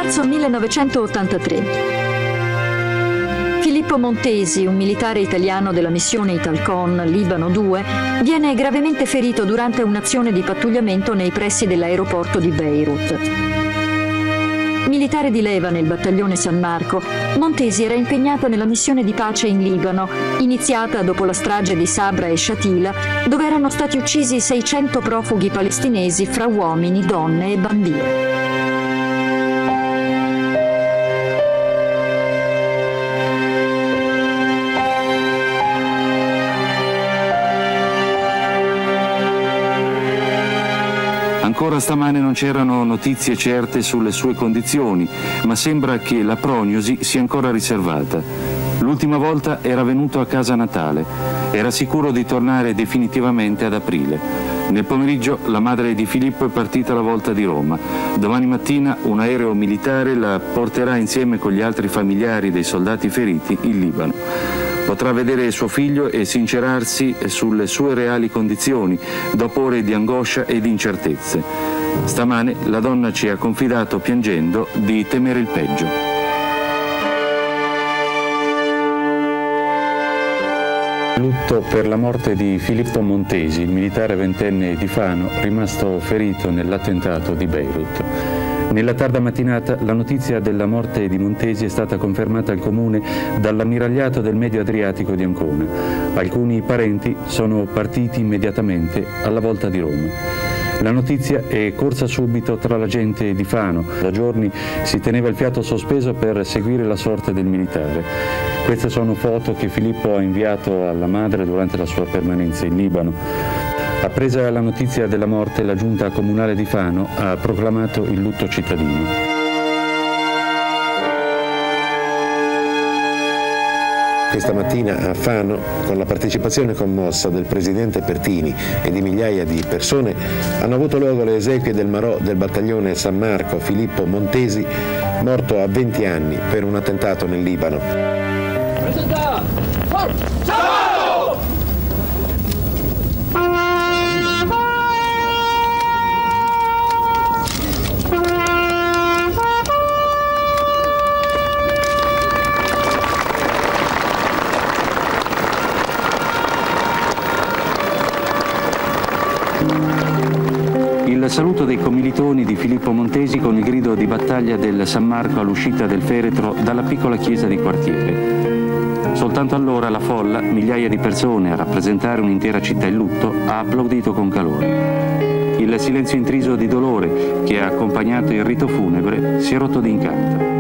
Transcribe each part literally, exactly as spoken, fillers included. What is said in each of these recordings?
marzo millenovecentottantatré. Filippo Montesi, un militare italiano della missione Italcon Libano due, viene gravemente ferito durante un'azione di pattugliamento nei pressi dell'aeroporto di Beirut. Militare di leva nel battaglione San Marco, Montesi era impegnato nella missione di pace in Libano, iniziata dopo la strage di Sabra e Shatila, dove erano stati uccisi seicento profughi palestinesi fra uomini, donne e bambini. Ancora stamane non c'erano notizie certe sulle sue condizioni, ma sembra che la prognosi sia ancora riservata. L'ultima volta era venuto a casa natale. Era sicuro di tornare definitivamente ad aprile. Nel pomeriggio la madre di Filippo è partita alla volta di Roma. Domani mattina un aereo militare la porterà insieme con gli altri familiari dei soldati feriti in Libano. Potrà vedere suo figlio e sincerarsi sulle sue reali condizioni, dopo ore di angoscia e di incertezze. Stamane la donna ci ha confidato, piangendo, di temere il peggio. Lutto per la morte di Filippo Montesi, il militare ventenne di Fano, rimasto ferito nell'attentato di Beirut. Nella tarda mattinata la notizia della morte di Montesi è stata confermata al comune dall'ammiragliato del Medio Adriatico di Ancona. Alcuni parenti sono partiti immediatamente alla volta di Roma. La notizia è corsa subito tra la gente di Fano. Da giorni si teneva il fiato sospeso per seguire la sorte del militare. Queste sono foto che Filippo ha inviato alla madre durante la sua permanenza in Libano. Appresa la notizia della morte, la giunta comunale di Fano ha proclamato il lutto cittadino. Questa mattina a Fano, con la partecipazione commossa del presidente Pertini e di migliaia di persone, hanno avuto luogo le esequie del marò del battaglione San Marco Filippo Montesi, morto a venti anni per un attentato nel Libano. Il saluto dei commilitoni di Filippo Montesi con il grido di battaglia del San Marco all'uscita del feretro dalla piccola chiesa di quartiere. Soltanto allora la folla, migliaia di persone a rappresentare un'intera città in lutto, ha applaudito con calore. Il silenzio intriso di dolore che ha accompagnato il rito funebre si è rotto d'incanto.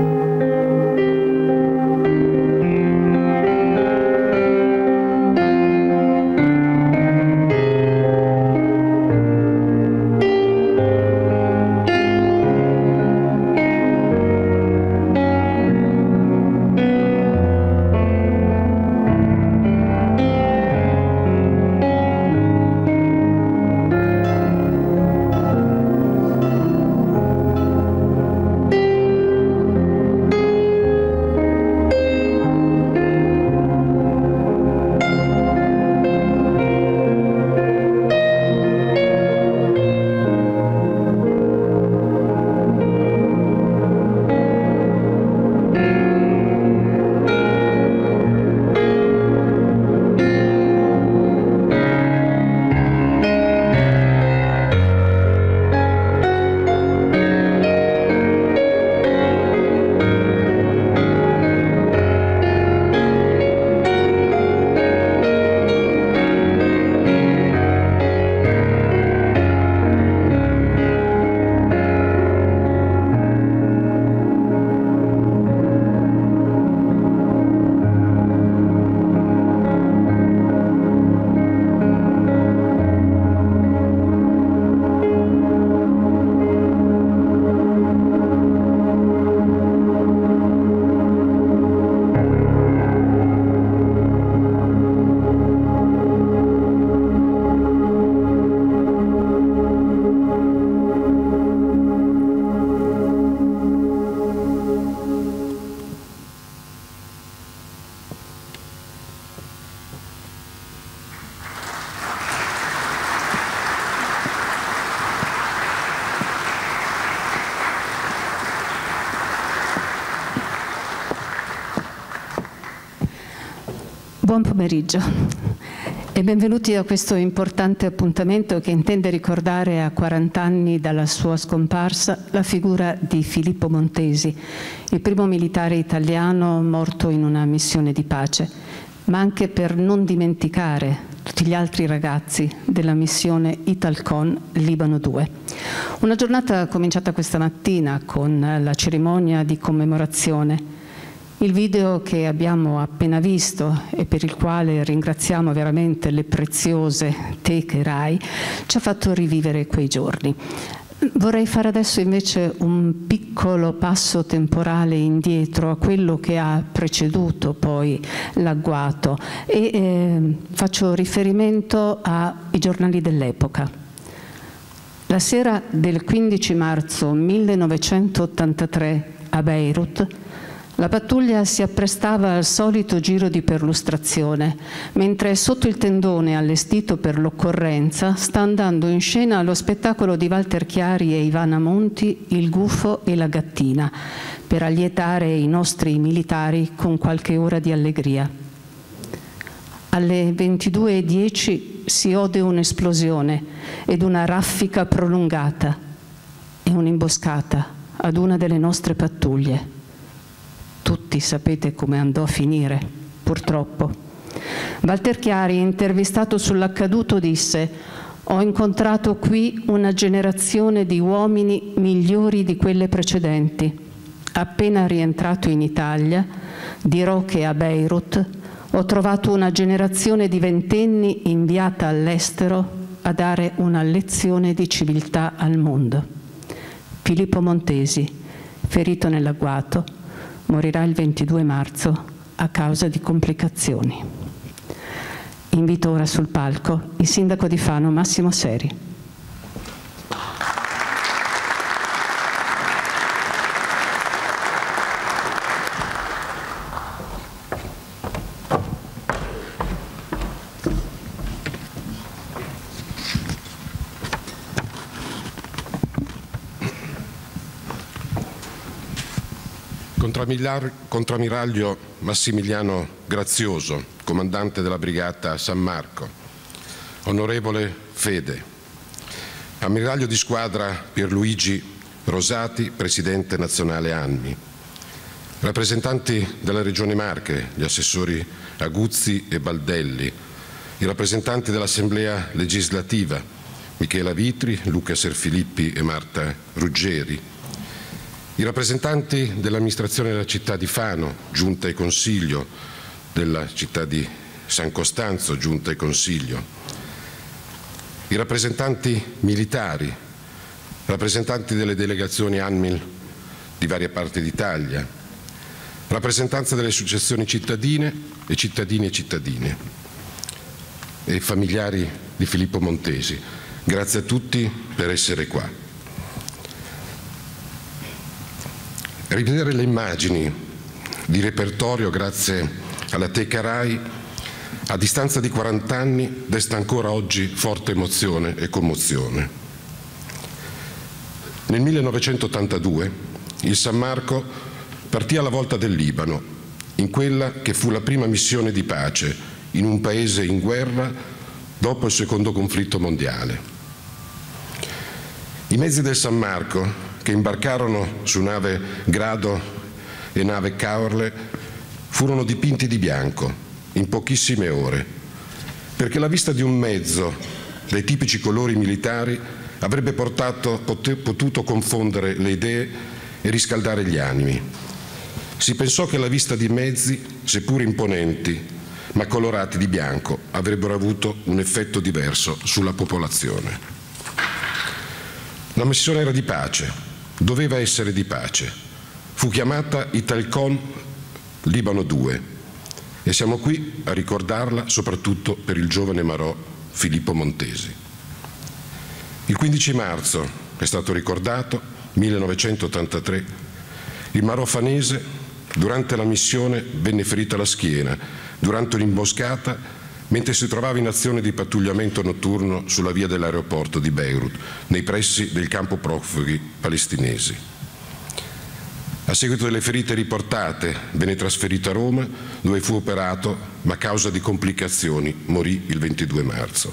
Buon pomeriggio e benvenuti a questo importante appuntamento che intende ricordare a quaranta anni dalla sua scomparsa la figura di Filippo Montesi, il primo militare italiano morto in una missione di pace, ma anche per non dimenticare tutti gli altri ragazzi della missione Italcon Libano due. Una giornata cominciata questa mattina con la cerimonia di commemorazione. Il video che abbiamo appena visto e per il quale ringraziamo veramente le preziose teche Rai ci ha fatto rivivere quei giorni. Vorrei fare adesso invece un piccolo passo temporale indietro a quello che ha preceduto poi l'agguato e eh, faccio riferimento ai giornali dell'epoca. La sera del quindici marzo millenovecentottantatré a Beirut la pattuglia si apprestava al solito giro di perlustrazione, mentre sotto il tendone allestito per l'occorrenza sta andando in scena lo spettacolo di Walter Chiari e Ivana Monti, Il gufo e la gattina, per allietare i nostri militari con qualche ora di allegria. Alle ventidue e dieci si ode un'esplosione ed una raffica prolungata e un'imboscata ad una delle nostre pattuglie. Tutti sapete come andò a finire, purtroppo. Walter Chiari, intervistato sull'accaduto, disse: «Ho incontrato qui una generazione di uomini migliori di quelle precedenti. Appena rientrato in Italia, dirò che a Beirut ho trovato una generazione di ventenni inviata all'estero a dare una lezione di civiltà al mondo». Filippo Montesi, ferito nell'agguato, morirà il ventidue marzo a causa di complicazioni. Invito ora sul palco il sindaco di Fano Massimo Seri. Contrammiraglio Massimiliano Grazioso, comandante della brigata San Marco. Onorevole Fede. Ammiraglio di squadra Pierluigi Rosati, presidente nazionale ANMI. Rappresentanti della Regione Marche, gli assessori Aguzzi e Baldelli. I rappresentanti dell'Assemblea legislativa, Michela Vitri, Luca Serfilippi e Marta Ruggeri. I rappresentanti dell'amministrazione della città di Fano, giunta e consiglio, della città di San Costanzo, giunta e consiglio, i rappresentanti militari, rappresentanti delle delegazioni ANMIL di varie parti d'Italia, rappresentanza delle associazioni cittadine e cittadini e cittadine e familiari di Filippo Montesi. Grazie a tutti per essere qua. Rivedere le immagini di repertorio grazie alla teca Rai a distanza di quaranta anni desta ancora oggi forte emozione e commozione. Nel millenovecentottantadue il San Marco partì alla volta del Libano, in quella che fu la prima missione di pace in un paese in guerra dopo il secondo conflitto mondiale. I mezzi del San Marco, che imbarcarono su nave Grado e nave Caorle, furono dipinti di bianco in pochissime ore, perché la vista di un mezzo dai tipici colori militari avrebbe portato, potuto confondere le idee e riscaldare gli animi. Si pensò che la vista di mezzi, seppur imponenti, ma colorati di bianco, avrebbero avuto un effetto diverso sulla popolazione. La missione era di pace. Doveva essere di pace. Fu chiamata Italcon Libano due e siamo qui a ricordarla soprattutto per il giovane marò Filippo Montesi. Il quindici marzo, è stato ricordato, millenovecentottantatré, il marò fanese durante la missione venne ferito alla schiena durante un'imboscata mentre si trovava in azione di pattugliamento notturno sulla via dell'aeroporto di Beirut, nei pressi del campo profughi palestinesi. A seguito delle ferite riportate, venne trasferito a Roma, dove fu operato, ma a causa di complicazioni morì il ventidue marzo.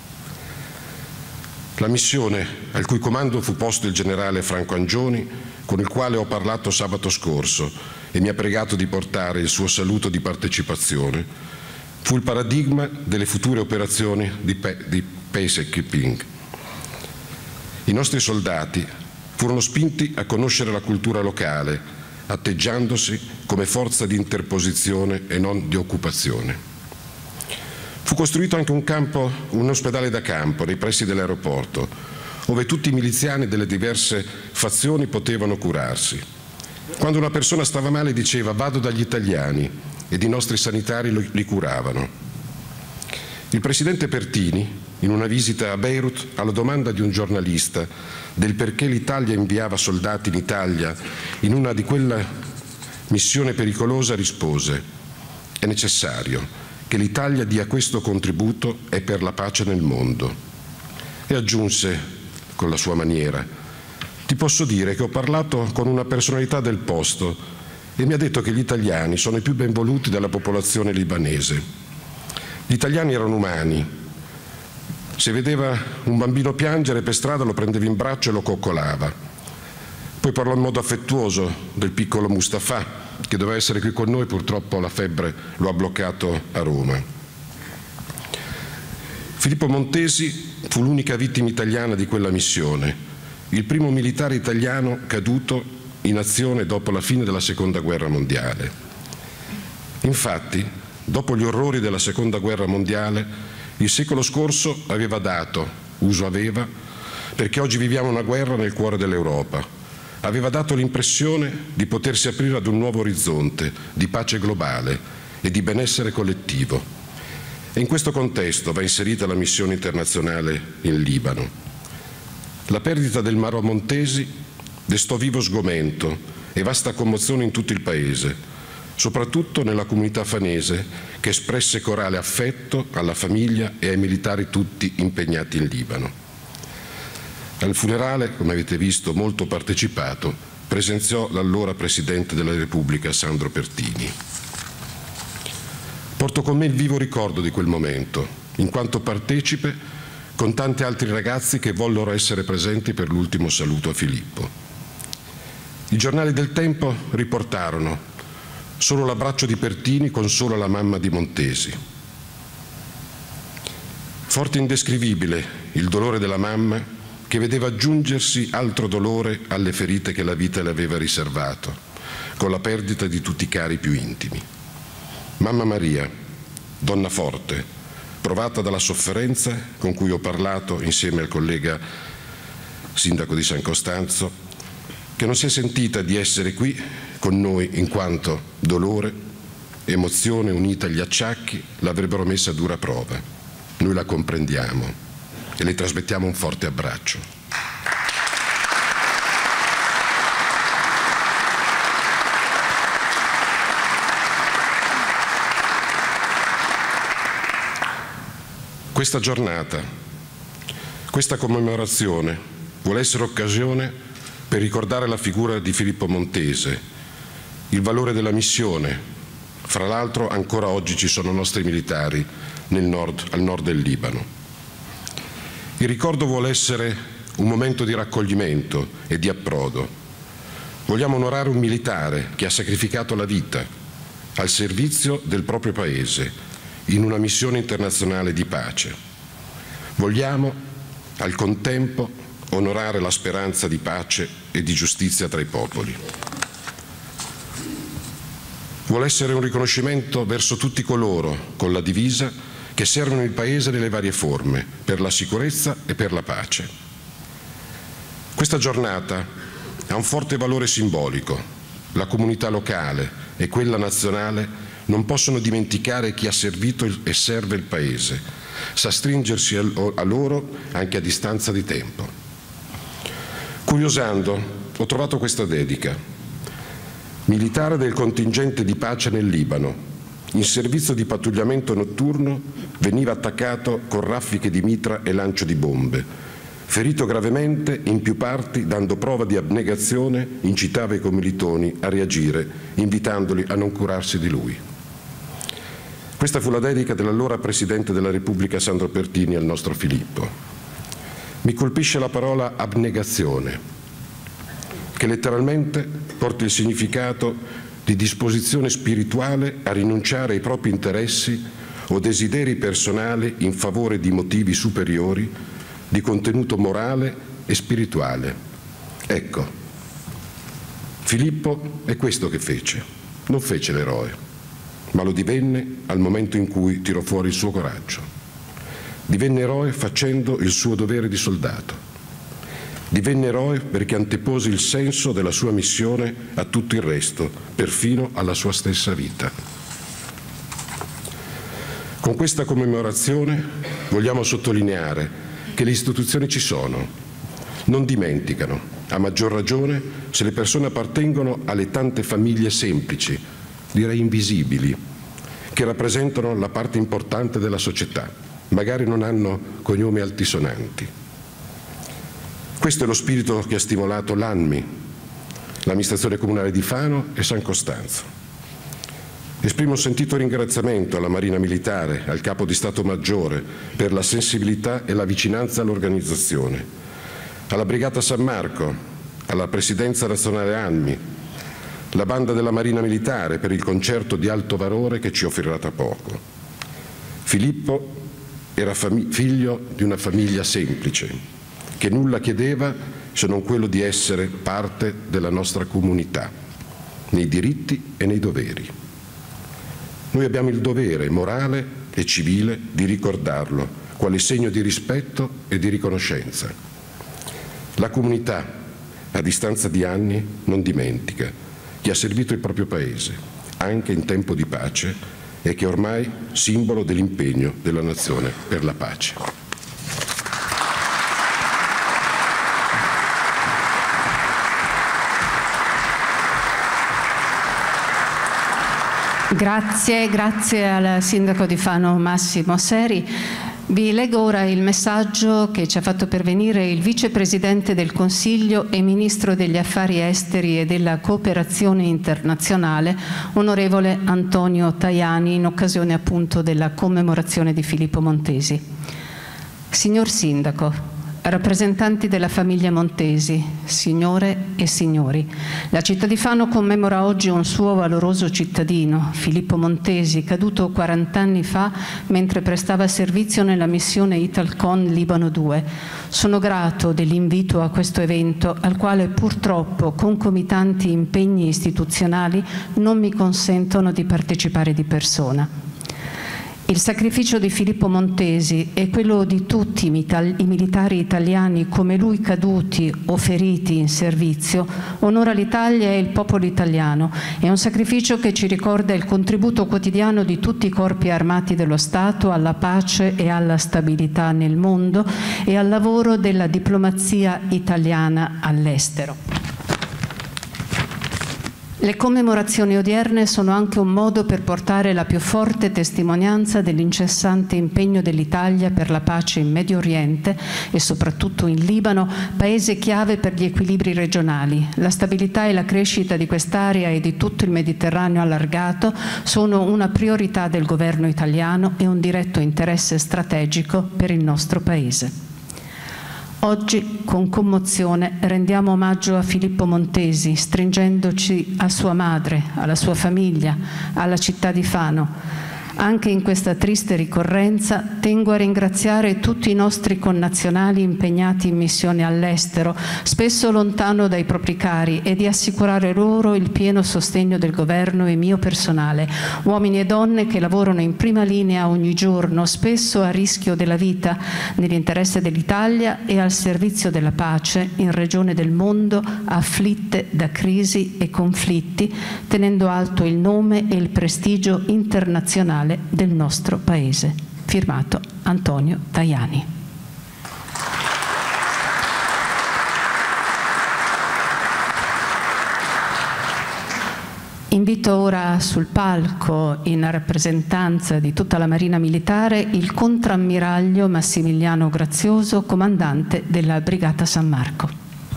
La missione al cui comando fu posto il generale Franco Angioni, con il quale ho parlato sabato scorso e mi ha pregato di portare il suo saluto di partecipazione, fu il paradigma delle future operazioni di, di peacekeeping. I nostri soldati furono spinti a conoscere la cultura locale, atteggiandosi come forza di interposizione e non di occupazione. Fu costruito anche un campo, un ospedale da campo nei pressi dell'aeroporto, dove tutti i miliziani delle diverse fazioni potevano curarsi. Quando una persona stava male diceva vado dagli italiani ed i nostri sanitari li curavano. Il presidente Pertini, in una visita a Beirut, alla domanda di un giornalista del perché l'Italia inviava soldati in Italia in una di quella missione pericolosa, rispose: è necessario che l'Italia dia questo contributo e per la pace nel mondo. E aggiunse con la sua maniera: ti posso dire che ho parlato con una personalità del posto e mi ha detto che gli italiani sono i più benvoluti della popolazione libanese. Gli italiani erano umani. Se vedeva un bambino piangere per strada lo prendeva in braccio e lo coccolava. Poi parlò in modo affettuoso del piccolo Mustafa, che doveva essere qui con noi, purtroppo la febbre lo ha bloccato a Roma. Filippo Montesi fu l'unica vittima italiana di quella missione, il primo militare italiano caduto in azione dopo la fine della Seconda Guerra Mondiale. Infatti, dopo gli orrori della Seconda Guerra Mondiale, il secolo scorso aveva dato, uso aveva, perché oggi viviamo una guerra nel cuore dell'Europa, aveva dato l'impressione di potersi aprire ad un nuovo orizzonte di pace globale e di benessere collettivo. E in questo contesto va inserita la missione internazionale in Libano. La perdita del Marò Montesi destò vivo sgomento e vasta commozione in tutto il Paese, soprattutto nella comunità fanese, che espresse corale affetto alla famiglia e ai militari tutti impegnati in Libano. Al funerale, come avete visto, molto partecipato, presenziò l'allora Presidente della Repubblica Sandro Pertini. Porto con me il vivo ricordo di quel momento, in quanto partecipe con tanti altri ragazzi che vollero essere presenti per l'ultimo saluto a Filippo. I giornali del tempo riportarono solo l'abbraccio di Pertini consola la mamma di Montesi. Forte e indescrivibile il dolore della mamma, che vedeva aggiungersi altro dolore alle ferite che la vita le aveva riservato, con la perdita di tutti i cari più intimi. Mamma Maria, donna forte, provata dalla sofferenza, con cui ho parlato insieme al collega sindaco di San Costanzo, che non si è sentita di essere qui con noi in quanto dolore, emozione unita agli acciacchi l'avrebbero messa a dura prova. Noi la comprendiamo e le trasmettiamo un forte abbraccio. Questa giornata, questa commemorazione vuole essere occasione per ricordare la figura di Filippo Montesi, il valore della missione. Fra l'altro ancora oggi ci sono nostri militari nel nord, al nord del Libano. Il ricordo vuole essere un momento di raccoglimento e di approdo. Vogliamo onorare un militare che ha sacrificato la vita al servizio del proprio Paese in una missione internazionale di pace. Vogliamo, al contempo, onorare la speranza di pace e di giustizia tra i popoli. Vuole essere un riconoscimento verso tutti coloro con la divisa che servono il Paese nelle varie forme, per la sicurezza e per la pace. Questa giornata ha un forte valore simbolico. La comunità locale e quella nazionale non possono dimenticare chi ha servito e serve il Paese, sa stringersi a loro anche a distanza di tempo. Curiosando, ho trovato questa dedica. Militare del contingente di pace nel Libano, in servizio di pattugliamento notturno, veniva attaccato con raffiche di mitra e lancio di bombe. ferito gravemente in più parti, dando prova di abnegazione, incitava i commilitoni a reagire, invitandoli a non curarsi di lui. Questa fu la dedica dell'allora Presidente della Repubblica Sandro Pertini al nostro Filippo. Mi colpisce la parola abnegazione, che letteralmente porta il significato di disposizione spirituale a rinunciare ai propri interessi o desideri personali in favore di motivi superiori, di contenuto morale e spirituale. Ecco, Filippo è questo che fece. Non fece l'eroe, ma lo divenne al momento in cui tirò fuori il suo coraggio. Divenne eroe facendo il suo dovere di soldato. Divenne eroe perché antepose il senso della sua missione a tutto il resto, perfino alla sua stessa vita. Con questa commemorazione vogliamo sottolineare che le istituzioni ci sono, non dimenticano, a maggior ragione se le persone appartengono alle tante famiglie semplici, direi invisibili, che rappresentano la parte importante della società, magari non hanno cognomi altisonanti. Questo è lo spirito che ha stimolato l'A N M I, l'amministrazione comunale di Fano e San Costanzo. Esprimo un sentito ringraziamento alla Marina Militare, al Capo di Stato Maggiore, per la sensibilità e la vicinanza all'organizzazione, alla Brigata San Marco, alla Presidenza Nazionale A N M I, la Banda della Marina Militare per il concerto di alto valore che ci offrirà tra poco. Filippo era figlio di una famiglia semplice, che nulla chiedeva se non quello di essere parte della nostra comunità, nei diritti e nei doveri. Noi abbiamo il dovere morale e civile di ricordarlo, quale segno di rispetto e di riconoscenza. La comunità, a distanza di anni, non dimentica chi ha servito il proprio paese, anche in tempo di pace, e che è ormai simbolo dell'impegno della nazione per la pace. Grazie, grazie al sindaco di Fano Massimo Seri. Vi leggo ora il messaggio che ci ha fatto pervenire il vicepresidente del Consiglio e ministro degli Affari Esteri e della Cooperazione Internazionale, onorevole Antonio Tajani, in occasione appunto della commemorazione di Filippo Montesi. Signor Sindaco, rappresentanti della famiglia Montesi, signore e signori, la città di Fano commemora oggi un suo valoroso cittadino, Filippo Montesi, caduto quarant'anni fa mentre prestava servizio nella missione Italcon Libano due. Sono grato dell'invito a questo evento, al quale purtroppo concomitanti impegni istituzionali non mi consentono di partecipare di persona. Il sacrificio di Filippo Montesi e quello di tutti i militari italiani come lui caduti o feriti in servizio onora l'Italia e il popolo italiano. È un sacrificio che ci ricorda il contributo quotidiano di tutti i corpi armati dello Stato alla pace e alla stabilità nel mondo e al lavoro della diplomazia italiana all'estero. Le commemorazioni odierne sono anche un modo per portare la più forte testimonianza dell'incessante impegno dell'Italia per la pace in Medio Oriente e soprattutto in Libano, paese chiave per gli equilibri regionali. La stabilità e la crescita di quest'area e di tutto il Mediterraneo allargato sono una priorità del governo italiano e un diretto interesse strategico per il nostro Paese. Oggi, con commozione, rendiamo omaggio a Filippo Montesi, stringendoci a sua madre, alla sua famiglia, alla città di Fano. Anche in questa triste ricorrenza tengo a ringraziare tutti i nostri connazionali impegnati in missioni all'estero, spesso lontano dai propri cari, e di assicurare loro il pieno sostegno del governo e mio personale, uomini e donne che lavorano in prima linea ogni giorno, spesso a rischio della vita, nell'interesse dell'Italia e al servizio della pace in regioni del mondo afflitte da crisi e conflitti, tenendo alto il nome e il prestigio internazionale del nostro Paese. Firmato Antonio Tajani. Invito Invito ora sul palco, in rappresentanza di tutta la Marina Militare, il contrammiraglio Massimiliano Grazioso, comandante della Brigata San Marco.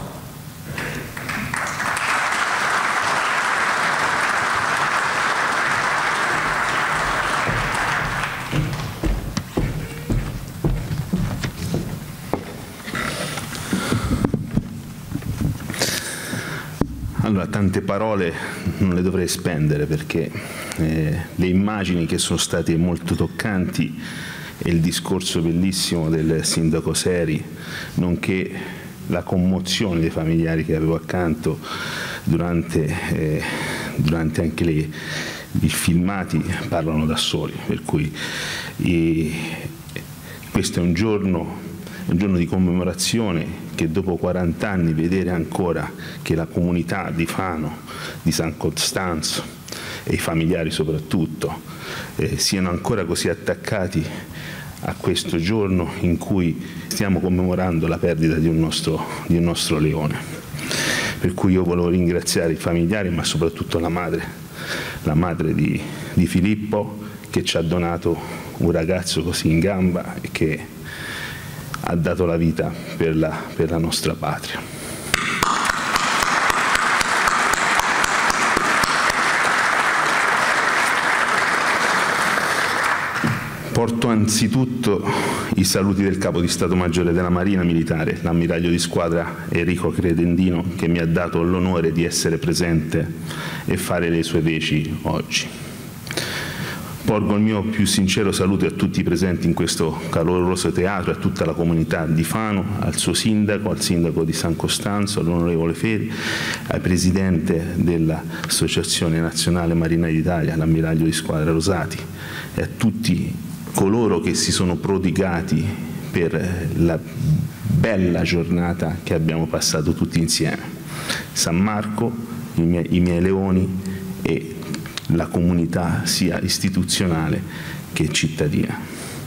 Allora, tante parole non le dovrei spendere perché eh, le immagini che sono state molto toccanti e il discorso bellissimo del sindaco Seri, nonché la commozione dei familiari che avevo accanto durante, eh, durante anche le, i filmati parlano da soli, per cui eh, questo è un giorno, è un giorno di commemorazione che dopo quaranta anni vedere ancora che la comunità di Fano, di San Costanzo e i familiari soprattutto eh, siano ancora così attaccati a questo giorno in cui stiamo commemorando la perdita di un nostro, di un nostro leone. Per cui io volevo ringraziare i familiari ma soprattutto la madre, la madre di, di Filippo, che ci ha donato un ragazzo così in gamba e che ha dato la vita per la, per la nostra patria. Porto anzitutto i saluti del Capo di Stato Maggiore della Marina Militare, l'ammiraglio di squadra Enrico Credendino, che mi ha dato l'onore di essere presente e fare le sue veci oggi. Porgo il mio più sincero saluto a tutti i presenti in questo caloroso teatro, a tutta la comunità di Fano, al suo sindaco, al sindaco di San Costanzo, all'onorevole Feri, al presidente dell'Associazione Nazionale Marina d'Italia, l'ammiraglio di squadra Rosati, e a tutti coloro che si sono prodigati per la bella giornata che abbiamo passato tutti insieme. San Marco, i miei, i miei leoni e la comunità sia istituzionale che cittadina.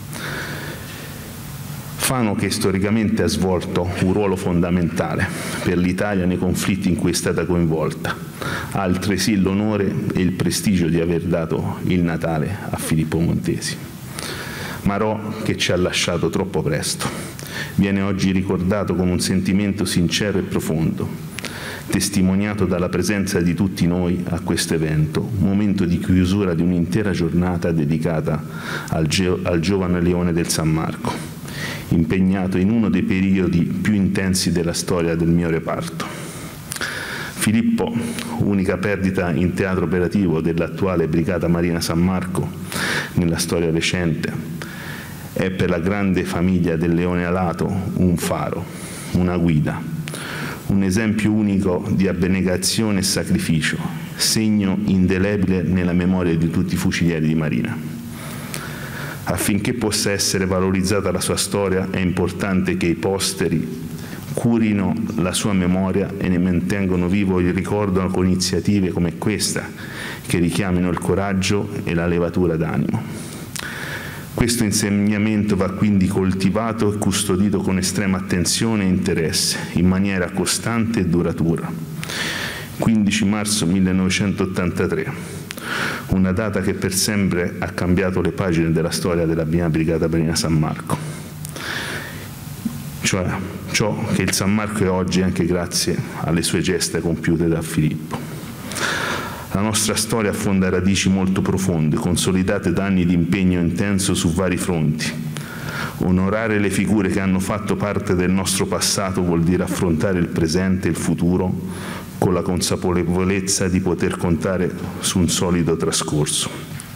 Fano, che storicamente ha svolto un ruolo fondamentale per l'Italia nei conflitti in cui è stata coinvolta, ha altresì l'onore e il prestigio di aver dato il Natale a Filippo Montesi. Marò, che ci ha lasciato troppo presto, viene oggi ricordato con un sentimento sincero e profondo, testimoniato dalla presenza di tutti noi a questo evento, momento di chiusura di un'intera giornata dedicata al, al giovane leone del San Marco, impegnato in uno dei periodi più intensi della storia del mio reparto. Filippo, unica perdita in teatro operativo dell'attuale Brigata Marina San Marco nella storia recente, è per la grande famiglia del Leone Alato un faro, una guida, un esempio unico di abnegazione e sacrificio, segno indelebile nella memoria di tutti i fucilieri di Marina. Affinché possa essere valorizzata la sua storia, è importante che i posteri curino la sua memoria e ne mantengono vivo il ricordo con iniziative come questa, che richiamino il coraggio e la levatura d'animo. Questo insegnamento va quindi coltivato e custodito con estrema attenzione e interesse, in maniera costante e duratura. quindici marzo millenovecentottantatré, una data che per sempre ha cambiato le pagine della storia della mia Brigata Marina San Marco. Cioè, ciò che il San Marco è oggi anche grazie alle sue gesta compiute da Filippo. La nostra storia affonda radici molto profonde, consolidate da anni di impegno intenso su vari fronti. Onorare le figure che hanno fatto parte del nostro passato vuol dire affrontare il presente e il futuro con la consapevolezza di poter contare su un solido trascorso.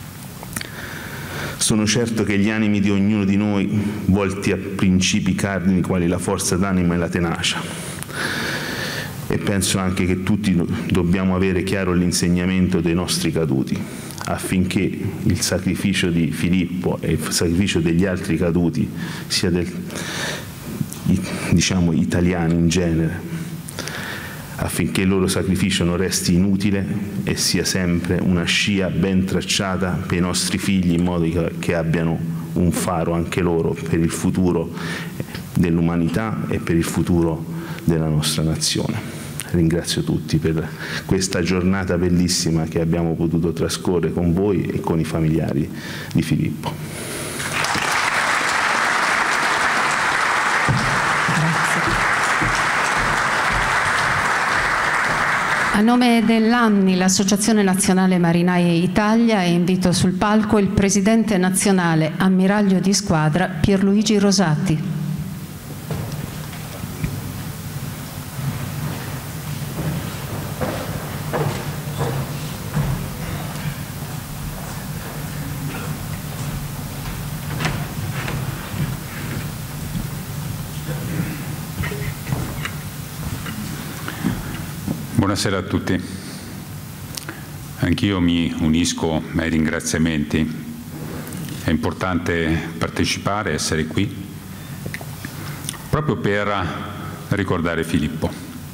Sono certo che gli animi di ognuno di noi, volti a principi cardini quali la forza d'animo e la tenacia, e penso anche che tutti dobbiamo avere chiaro l'insegnamento dei nostri caduti, affinché il sacrificio di Filippo e il sacrificio degli altri caduti, sia del, diciamo, italiani in genere, affinché il loro sacrificio non resti inutile e sia sempre una scia ben tracciata per i nostri figli, in modo che abbiano un faro anche loro per il futuro dell'umanità e per il futuro della nostra nazione. ringrazio tutti per questa giornata bellissima che abbiamo potuto trascorrere con voi e con i familiari di Filippo. A nome dell'ANNI, l'Associazione Nazionale Marinai Italia, invito sul palco il Presidente Nazionale Ammiraglio di Squadra Pierluigi Rosati. Buonasera a tutti. Anch'io mi unisco ai ringraziamenti. È importante partecipare, essere qui, proprio per ricordare Filippo.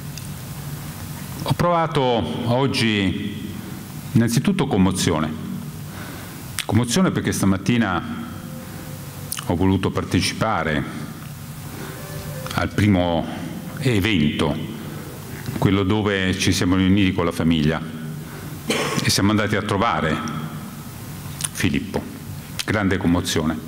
Ho provato oggi innanzitutto commozione. Commozione perché stamattina ho voluto partecipare al primo evento, quello dove ci siamo riuniti con la famiglia e siamo andati a trovare Filippo. Grande commozione.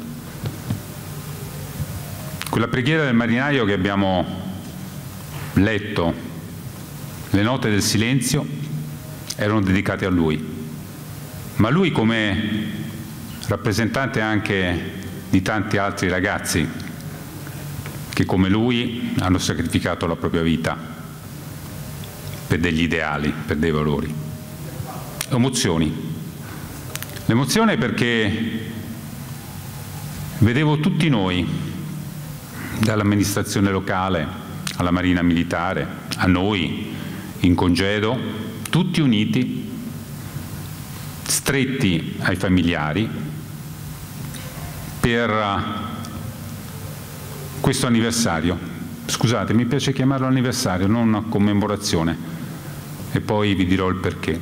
Quella preghiera del marinaio che abbiamo letto, le note del silenzio, erano dedicate a lui. Ma lui, come rappresentante anche di tanti altri ragazzi che come lui hanno sacrificato la propria vita per degli ideali, per dei valori. Emozioni. L'emozione perché vedevo tutti noi, dall'amministrazione locale alla Marina Militare, a noi in congedo, tutti uniti, stretti ai familiari per questo anniversario. Scusate, mi piace chiamarlo anniversario, non una commemorazione. E poi vi dirò il perché.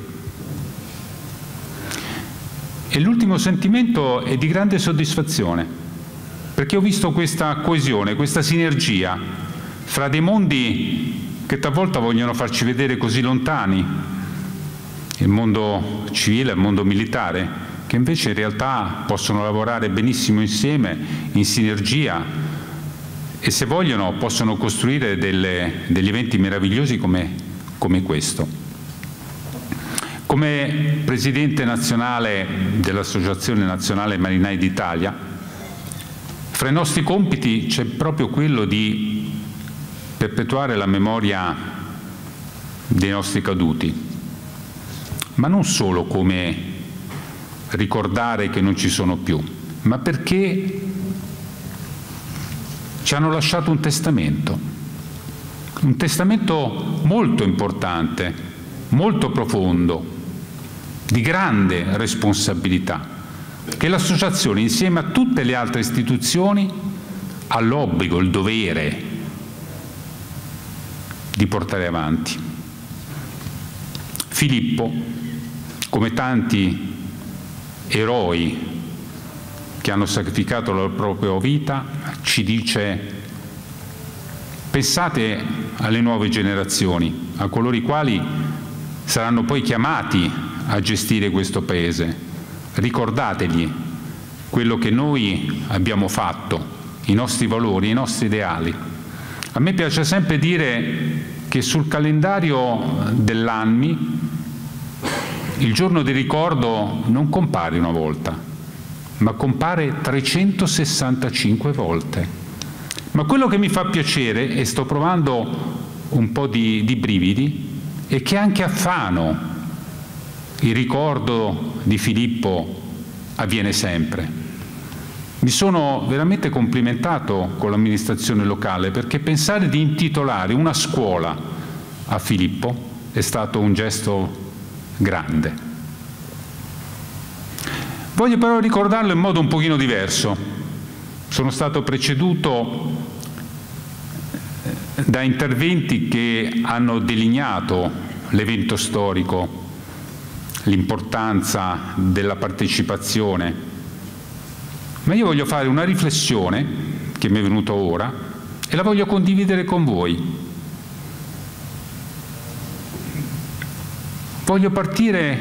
E l'ultimo sentimento è di grande soddisfazione, perché ho visto questa coesione, questa sinergia fra dei mondi che talvolta vogliono farci vedere così lontani, il mondo civile e il mondo militare, che invece in realtà possono lavorare benissimo insieme, in sinergia, e se vogliono possono costruire delle, degli eventi meravigliosi come come questo. Come Presidente nazionale dell'Associazione Nazionale Marinai d'Italia, fra i nostri compiti c'è proprio quello di perpetuare la memoria dei nostri caduti, ma non solo come ricordare che non ci sono più, ma perché ci hanno lasciato un testamento. Un testamento molto importante, molto profondo, di grande responsabilità, che l'associazione, insieme a tutte le altre istituzioni, ha l'obbligo, il dovere di portare avanti. Filippo, come tanti eroi che hanno sacrificato la propria vita, ci dice: pensate alle nuove generazioni, a coloro i quali saranno poi chiamati a gestire questo Paese. Ricordategli quello che noi abbiamo fatto, i nostri valori, i nostri ideali. A me piace sempre dire che sul calendario dell'ANMI il giorno di ricordo non compare una volta, ma compare trecentosessantacinque volte. Ma quello che mi fa piacere, e sto provando un po' di, di brividi, è che anche a Fano il ricordo di Filippo avviene sempre. Mi sono veramente complimentato con l'amministrazione locale, perché pensare di intitolare una scuola a Filippo è stato un gesto grande. Voglio però ricordarlo in modo un pochino diverso. Sono stato preceduto da interventi che hanno delineato l'evento storico, l'importanza della partecipazione, ma io voglio fare una riflessione che mi è venuta ora e la voglio condividere con voi. voglio partire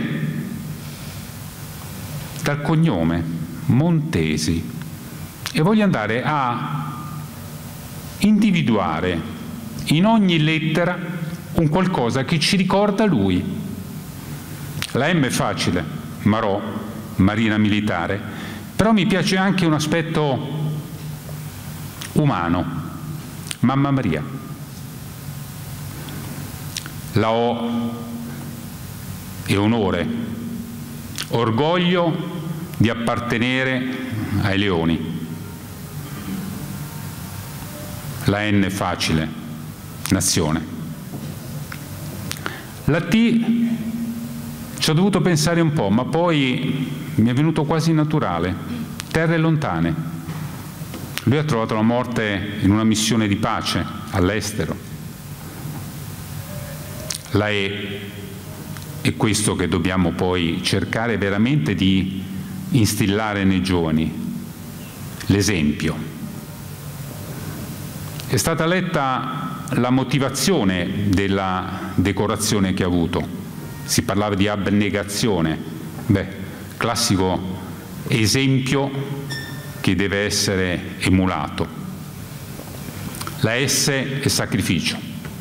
dal cognome Montesi e voglio andare a individuare in ogni lettera un qualcosa che ci ricorda lui. La M è facile, Marò, Marina Militare, però mi piace anche un aspetto umano, Mamma Maria. La O è onore, orgoglio di appartenere ai leoni. La N è facile, nazione. La T ci ho dovuto pensare un po', ma poi mi è venuto quasi naturale. Terre lontane. Lui ha trovato la morte in una missione di pace all'estero. La E è questo che dobbiamo poi cercare veramente di instillare nei giovani, l'esempio. È stata letta la motivazione della decorazione che ha avuto. Si parlava di abnegazione. Beh, classico esempio che deve essere emulato. La S è sacrificio.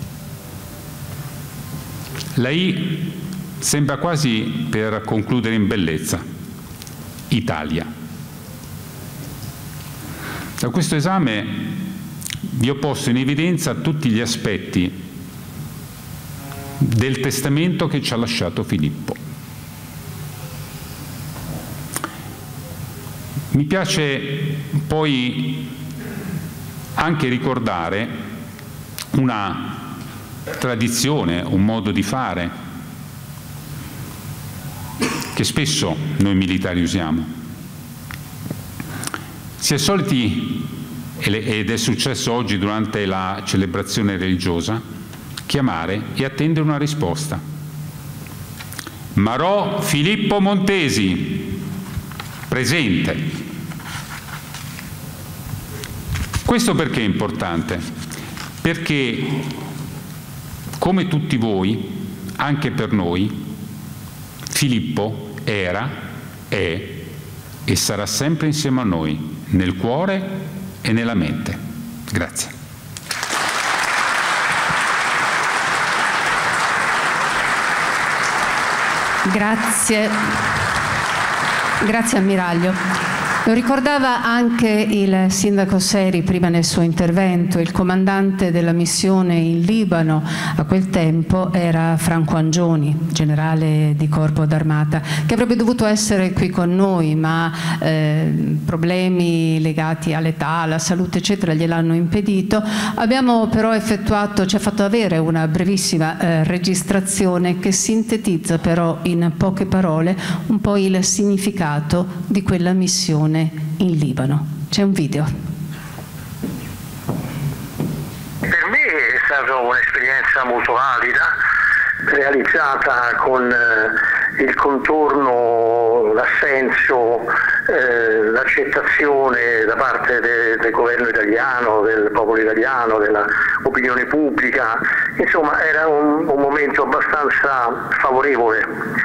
La I sembra quasi per concludere in bellezza. Italia. Da questo esame vi ho posto in evidenza tutti gli aspetti del testamento che ci ha lasciato Filippo. Mi piace poi anche ricordare una tradizione, un modo di fare che spesso noi militari usiamo. Si è soliti, ed è successo oggi durante la celebrazione religiosa, chiamare e attendere una risposta. Marò Filippo Montesi, presente. Questo perché è importante? Perché, come tutti voi, anche per noi, Filippo era, è e sarà sempre insieme a noi, nel cuore e nella mente. Grazie. Grazie. Grazie ammiraglio. Lo ricordava anche il sindaco Seri prima nel suo intervento. Il comandante della missione in Libano a quel tempo era Franco Angioni, generale di corpo d'armata, che avrebbe dovuto essere qui con noi, ma eh, problemi legati all'età, alla salute eccetera gliel'hanno impedito. Abbiamo però effettuato, ci ha fatto avere una brevissima eh, registrazione che sintetizza però in poche parole un po' il significato di quella missione in Libano. C'è un video. Per me è stata un'esperienza molto valida, realizzata con eh, il contorno, l'assenso, eh, l'accettazione da parte de, del governo italiano, del popolo italiano, dell'opinione pubblica. Insomma, era un, un momento abbastanza favorevole.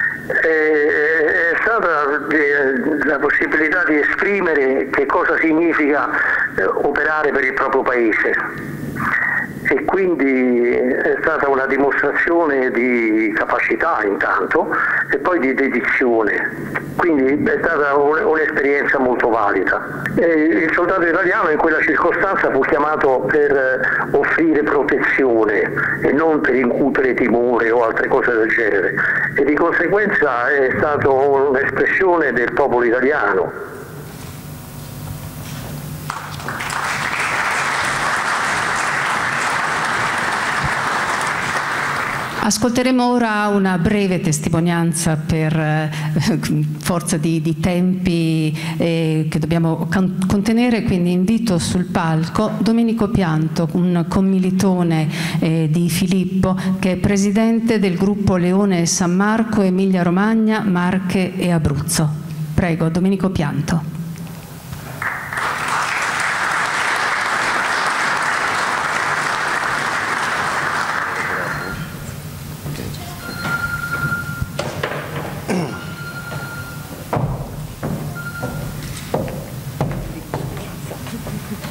È stata la possibilità di esprimere che cosa significa operare per il proprio paese e quindi è stata una dimostrazione di capacità intanto e poi di dedizione, quindi è stata un'esperienza molto valida. E il soldato italiano in quella circostanza fu chiamato per offrire protezione e non per incutere timore o altre cose del genere, e di conseguenza è stata un'espressione del popolo italiano. Ascolteremo ora una breve testimonianza per eh, forza di, di tempi eh, che dobbiamo contenere, quindi invito sul palco Domenico Pianto, un commilitone eh, di Filippo, che è presidente del gruppo Leone San Marco, Emilia Romagna, Marche e Abruzzo. Prego, Domenico Pianto.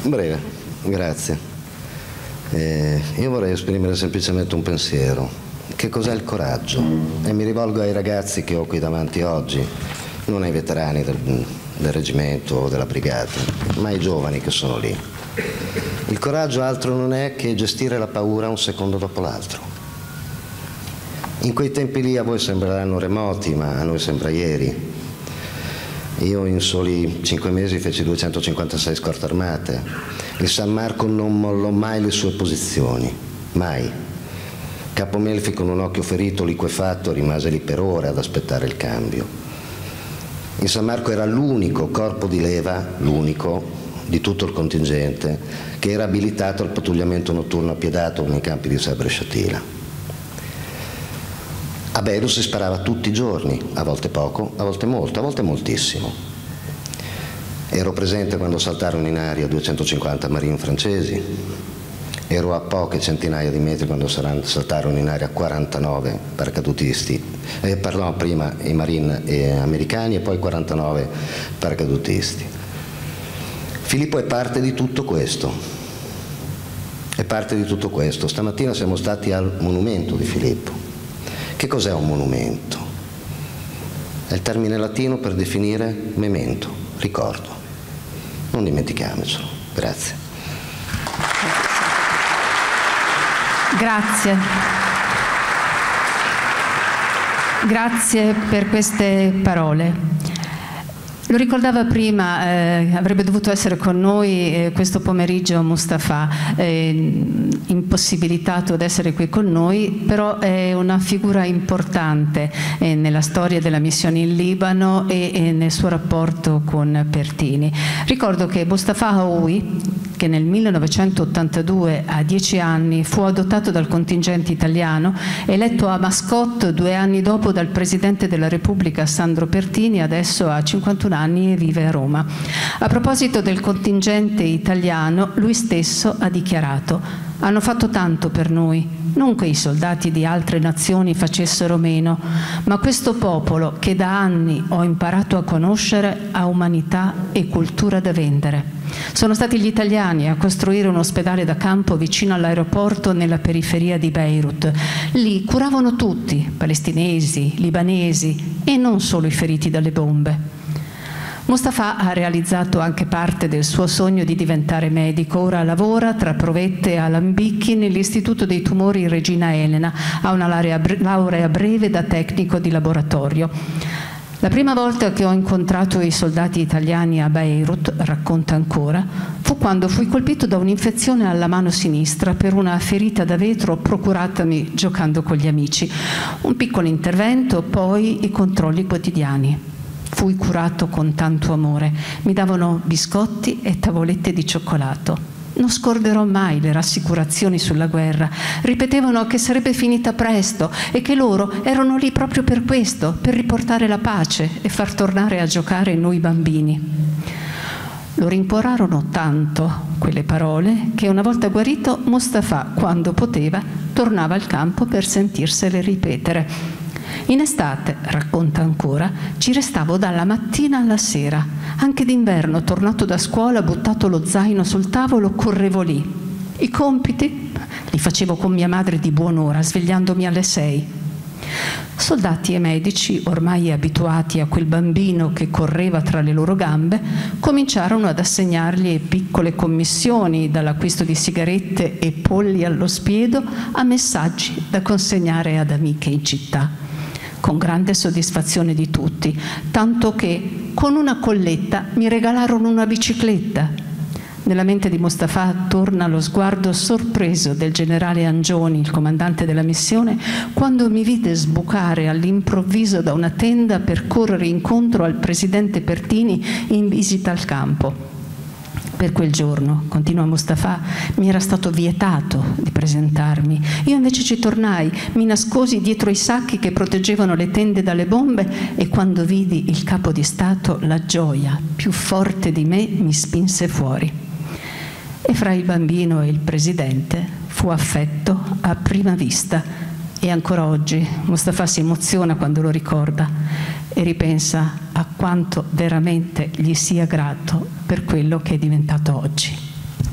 Breve, grazie. Eh, io vorrei esprimere semplicemente un pensiero. Che cos'è il coraggio? E mi rivolgo ai ragazzi che ho qui davanti oggi, non ai veterani del, del reggimento o della brigata, ma ai giovani che sono lì. Il coraggio altro non è che gestire la paura un secondo dopo l'altro. In quei tempi lì a voi sembreranno remoti, ma a noi sembra ieri. Io in soli cinque mesi feci duecentocinquantasei scorte armate. Il San Marco non mollò mai le sue posizioni, mai. Capo Melfi con un occhio ferito, liquefatto, rimase lì per ore ad aspettare il cambio. Il San Marco era l'unico corpo di leva, l'unico, di tutto il contingente, che era abilitato al pattugliamento notturno appiedato nei campi di Sabra e Shatila. A Beirut si sparava tutti i giorni, a volte poco, a volte molto, a volte moltissimo. Ero presente quando saltarono in aria duecentocinquanta marine francesi, ero a poche centinaia di metri quando saltarono in aria quarantanove paracadutisti, eh, pardon, prima i marine eh, americani e poi quarantanove paracadutisti. Filippo è parte di tutto questo, è parte di tutto questo. Stamattina siamo stati al monumento di Filippo. Che cos'è un monumento? È il termine latino per definire memento, ricordo. Non dimentichiamocelo. Grazie. Grazie. Grazie per queste parole. Lo ricordava prima, eh, avrebbe dovuto essere con noi eh, questo pomeriggio Mustafa, eh, impossibilitato ad essere qui con noi, però è una figura importante eh, nella storia della missione in Libano e, e nel suo rapporto con Pertini. Ricordo che Mustafa Haoui, che nel millenovecentottantadue, a dieci anni, fu adottato dal contingente italiano, eletto a mascotte due anni dopo dal Presidente della Repubblica Sandro Pertini, adesso ha cinquantuno anni e vive a Roma. A proposito del contingente italiano, lui stesso ha dichiarato: hanno fatto tanto per noi, non che i soldati di altre nazioni facessero meno, ma questo popolo che da anni ho imparato a conoscere ha umanità e cultura da vendere. Sono stati gli italiani a costruire un ospedale da campo vicino all'aeroporto nella periferia di Beirut. Lì curavano tutti, palestinesi, libanesi e non solo i feriti dalle bombe. Mustafa ha realizzato anche parte del suo sogno di diventare medico. Ora lavora tra Provette e Alambicchi nell'Istituto dei Tumori Regina Elena. Ha una laurea breve da tecnico di laboratorio. La prima volta che ho incontrato i soldati italiani a Beirut, racconta ancora, fu quando fui colpito da un'infezione alla mano sinistra per una ferita da vetro procuratami giocando con gli amici. Un piccolo intervento, poi i controlli quotidiani. Fui curato con tanto amore. Mi davano biscotti e tavolette di cioccolato. Non scorderò mai le rassicurazioni sulla guerra. Ripetevano che sarebbe finita presto e che loro erano lì proprio per questo, per riportare la pace e far tornare a giocare noi bambini. Lo rimprorarono tanto quelle parole che una volta guarito Mustafa, quando poteva, tornava al campo per sentirsele ripetere. In estate, racconta ancora, ci restavo dalla mattina alla sera. Anche d'inverno, tornato da scuola, buttato lo zaino sul tavolo, correvo lì. I compiti li facevo con mia madre di buon'ora, svegliandomi alle sei. Soldati e medici, ormai abituati a quel bambino che correva tra le loro gambe, cominciarono ad assegnargli piccole commissioni, dall'acquisto di sigarette e polli allo spiedo a messaggi da consegnare ad amiche in città. Con grande soddisfazione di tutti, tanto che con una colletta mi regalarono una bicicletta. Nella mente di Mustafa torna lo sguardo sorpreso del generale Angioni, il comandante della missione, quando mi vide sbucare all'improvviso da una tenda per correre incontro al presidente Pertini in visita al campo. Per quel giorno, continua Mustafa, mi era stato vietato di presentarmi. Io invece ci tornai, mi nascosi dietro i sacchi che proteggevano le tende dalle bombe e quando vidi il capo di Stato, la gioia più forte di me mi spinse fuori. E fra il bambino e il presidente fu affetto a prima vista e ancora oggi Mustafa si emoziona quando lo ricorda e ripensa a quanto veramente gli sia grato per quello che è diventato oggi.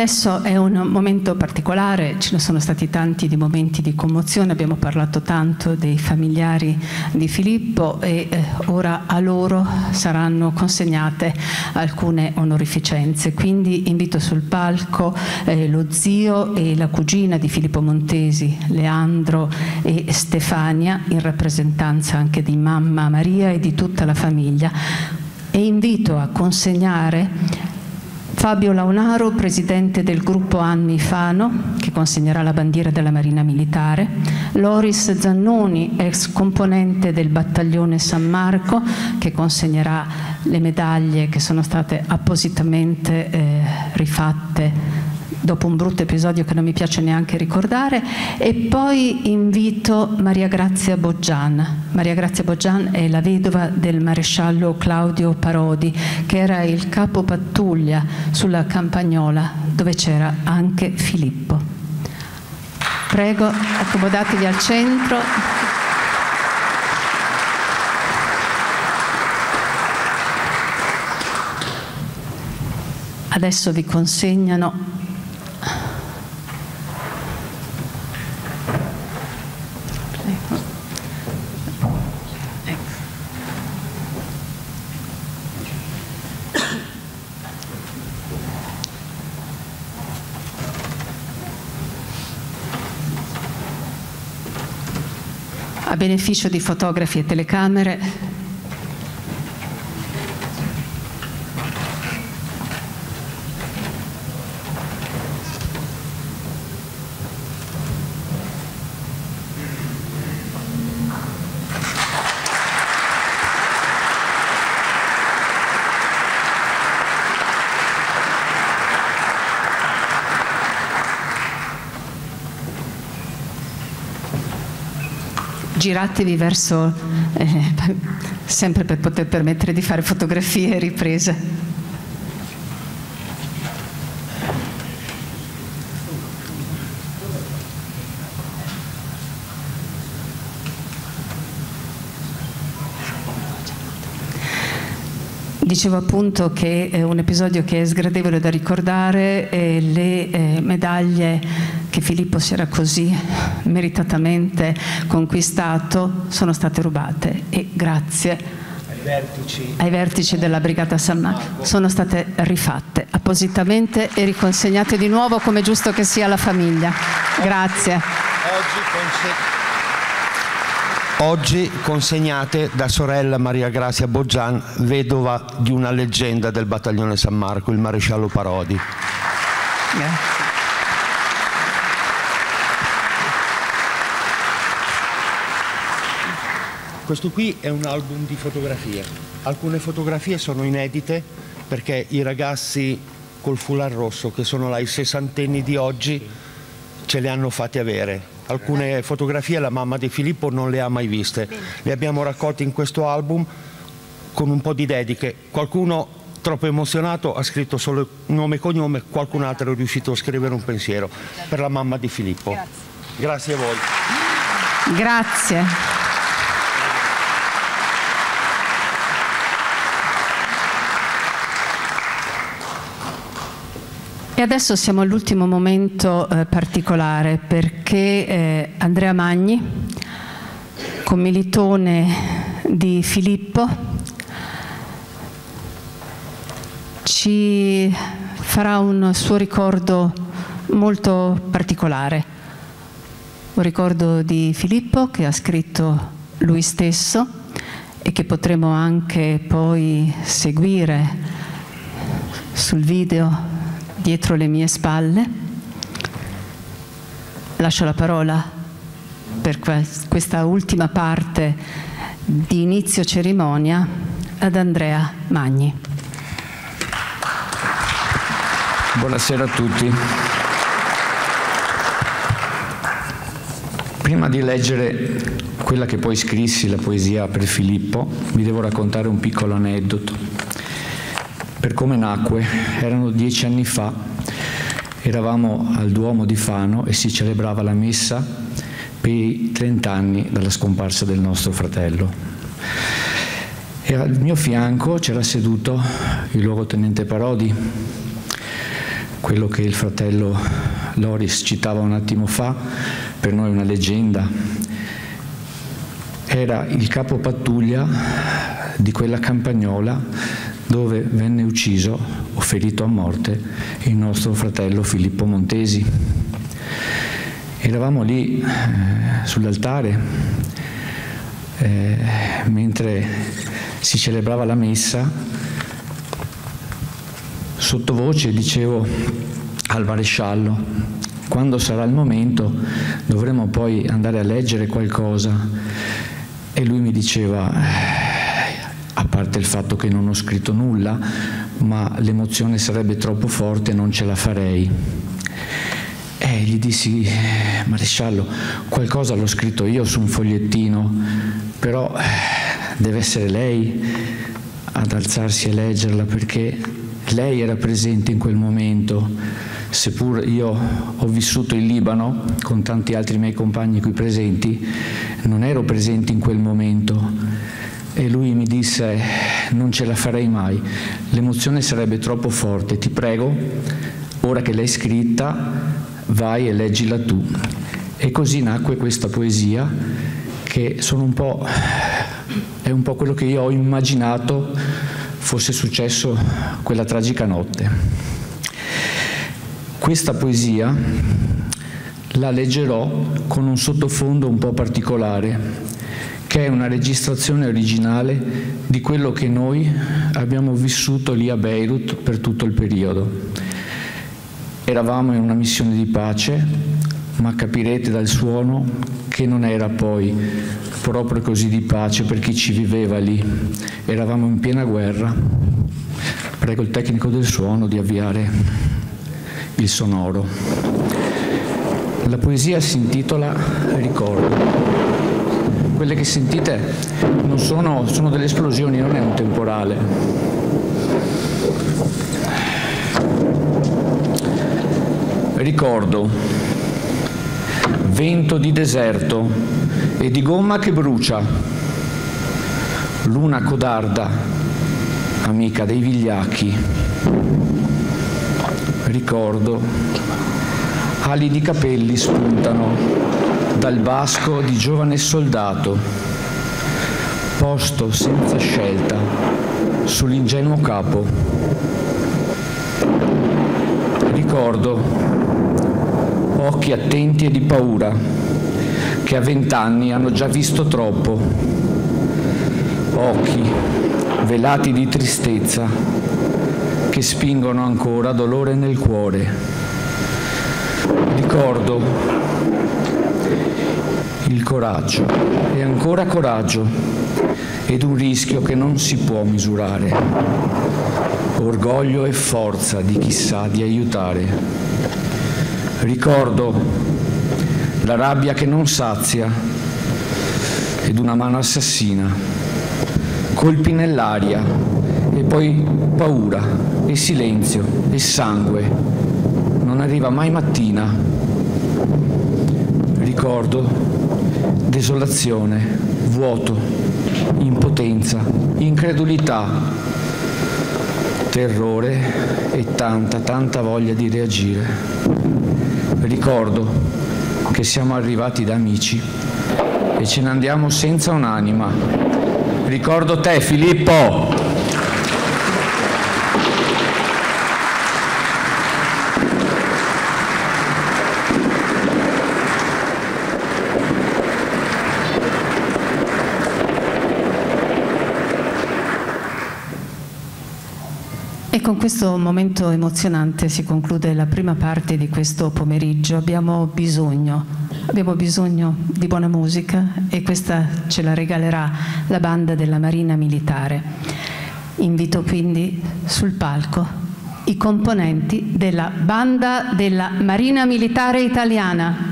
Adesso è un momento particolare, ce ne sono stati tanti di momenti di commozione, abbiamo parlato tanto dei familiari di Filippo e eh, ora a loro saranno consegnate alcune onorificenze. Quindi invito sul palco eh, lo zio e la cugina di Filippo Montesi, Leandro e Stefania, in rappresentanza anche di mamma Maria e di tutta la famiglia. E invito a consegnare Fabio Launaro, presidente del gruppo Anmi Fano, che consegnerà la bandiera della Marina Militare, Loris Zannoni, ex componente del battaglione San Marco, che consegnerà le medaglie che sono state appositamente eh, rifatte dopo un brutto episodio che non mi piace neanche ricordare, e poi invito Maria Grazia Boggian. Maria Grazia Boggian è la vedova del maresciallo Claudio Parodi, che era il capo pattuglia sulla Campagnola, dove c'era anche Filippo. Prego, accomodatevi al centro. Adesso vi consegnano a beneficio di fotografi e telecamere. Giratevi verso, eh, sempre per poter permettere di fare fotografie e riprese. Dicevo appunto che è un episodio che è sgradevole da ricordare, e le eh, medaglie che Filippo si era così meritatamente conquistato sono state rubate, e grazie ai vertici, ai vertici della Brigata San Marco sono state rifatte appositamente e riconsegnate di nuovo, come è giusto che sia, alla famiglia. Grazie. Oggi consegnate da sorella Maria Grazia Boggian, vedova di una leggenda del battaglione San Marco, il maresciallo Parodi. Grazie. Questo qui è un album di fotografie. Alcune fotografie sono inedite perché i ragazzi col foulard rosso, che sono là i sessantenni di oggi, ce le hanno fatte avere. Alcune fotografie la mamma di Filippo non le ha mai viste. Le abbiamo raccolte in questo album con un po' di dediche. Qualcuno, troppo emozionato, ha scritto solo nome e cognome, qualcun altro è riuscito a scrivere un pensiero per la mamma di Filippo. Grazie, Grazie a voi. Grazie. E adesso siamo all'ultimo momento eh, particolare, perché eh, Andrea Magni, commilitone di Filippo, ci farà un suo ricordo molto particolare, un ricordo di Filippo che ha scritto lui stesso e che potremo anche poi seguire sul video dietro le mie spalle. Lascio la parola per questa ultima parte di inizio cerimonia ad Andrea Magni. Buonasera a tutti. Prima di leggere quella che poi scrissi, la poesia per Filippo, vi devo raccontare un piccolo aneddoto. Per come nacque, erano dieci anni fa, eravamo al Duomo di Fano e si celebrava la messa per i trent'anni dalla scomparsa del nostro fratello. E al mio fianco c'era seduto il luogotenente Parodi. quello che il fratello Loris citava un attimo fa, per noi è una leggenda. Era il capo pattuglia di quella campagnola dove venne ucciso o ferito a morte il nostro fratello Filippo Montesi. Eravamo lì eh, sull'altare eh, mentre si celebrava la messa. Sottovoce dicevo al maresciallo: quando sarà il momento dovremo poi andare a leggere qualcosa. E lui mi diceva, a parte il fatto che non ho scritto nulla, ma l'emozione sarebbe troppo forte e non ce la farei. E gli dissi: maresciallo, qualcosa l'ho scritto io su un fogliettino, però deve essere lei ad alzarsi e leggerla, perché lei era presente in quel momento. Seppur io ho vissuto in Libano con tanti altri miei compagni qui presenti, non ero presente in quel momento. E lui mi disse: non ce la farei mai, l'emozione sarebbe troppo forte, ti prego, ora che l'hai scritta, vai e leggila tu. E così nacque questa poesia, che sono un po', è un po' quello che io ho immaginato fosse successo quella tragica notte. Questa poesia la leggerò con un sottofondo un po' particolare, che è una registrazione originale di quello che noi abbiamo vissuto lì a Beirut per tutto il periodo. Eravamo in una missione di pace, ma capirete dal suono che non era poi proprio così di pace per chi ci viveva lì. Eravamo in piena guerra. Prego il tecnico del suono di avviare il sonoro. La poesia si intitola Ricordo. Quelle che sentite non sono, sono delle esplosioni, non è un temporale. Ricordo, vento di deserto e di gomma che brucia, luna codarda, amica dei vigliacchi. Ricordo, ali di capelli spuntano dal basco di giovane soldato, posto senza scelta sull'ingenuo capo. Ricordo, occhi attenti e di paura, che a vent'anni hanno già visto troppo, occhi velati di tristezza, che spingono ancora dolore nel cuore. Ricordo il coraggio e ancora coraggio ed un rischio che non si può misurare, orgoglio e forza di chi sa di aiutare. Ricordo la rabbia che non sazia ed una mano assassina, colpi nell'aria e poi paura e silenzio e sangue. Non arriva mai mattina. Ricordo desolazione, vuoto, impotenza, incredulità, terrore e tanta, tanta voglia di reagire. Ricordo che siamo arrivati da amici e ce ne andiamo senza un'anima. Ricordo te, Filippo! E con questo momento emozionante si conclude la prima parte di questo pomeriggio. Abbiamo bisogno, abbiamo bisogno di buona musica e questa ce la regalerà la banda della Marina Militare. Invito quindi sul palco i componenti della banda della Marina Militare Italiana.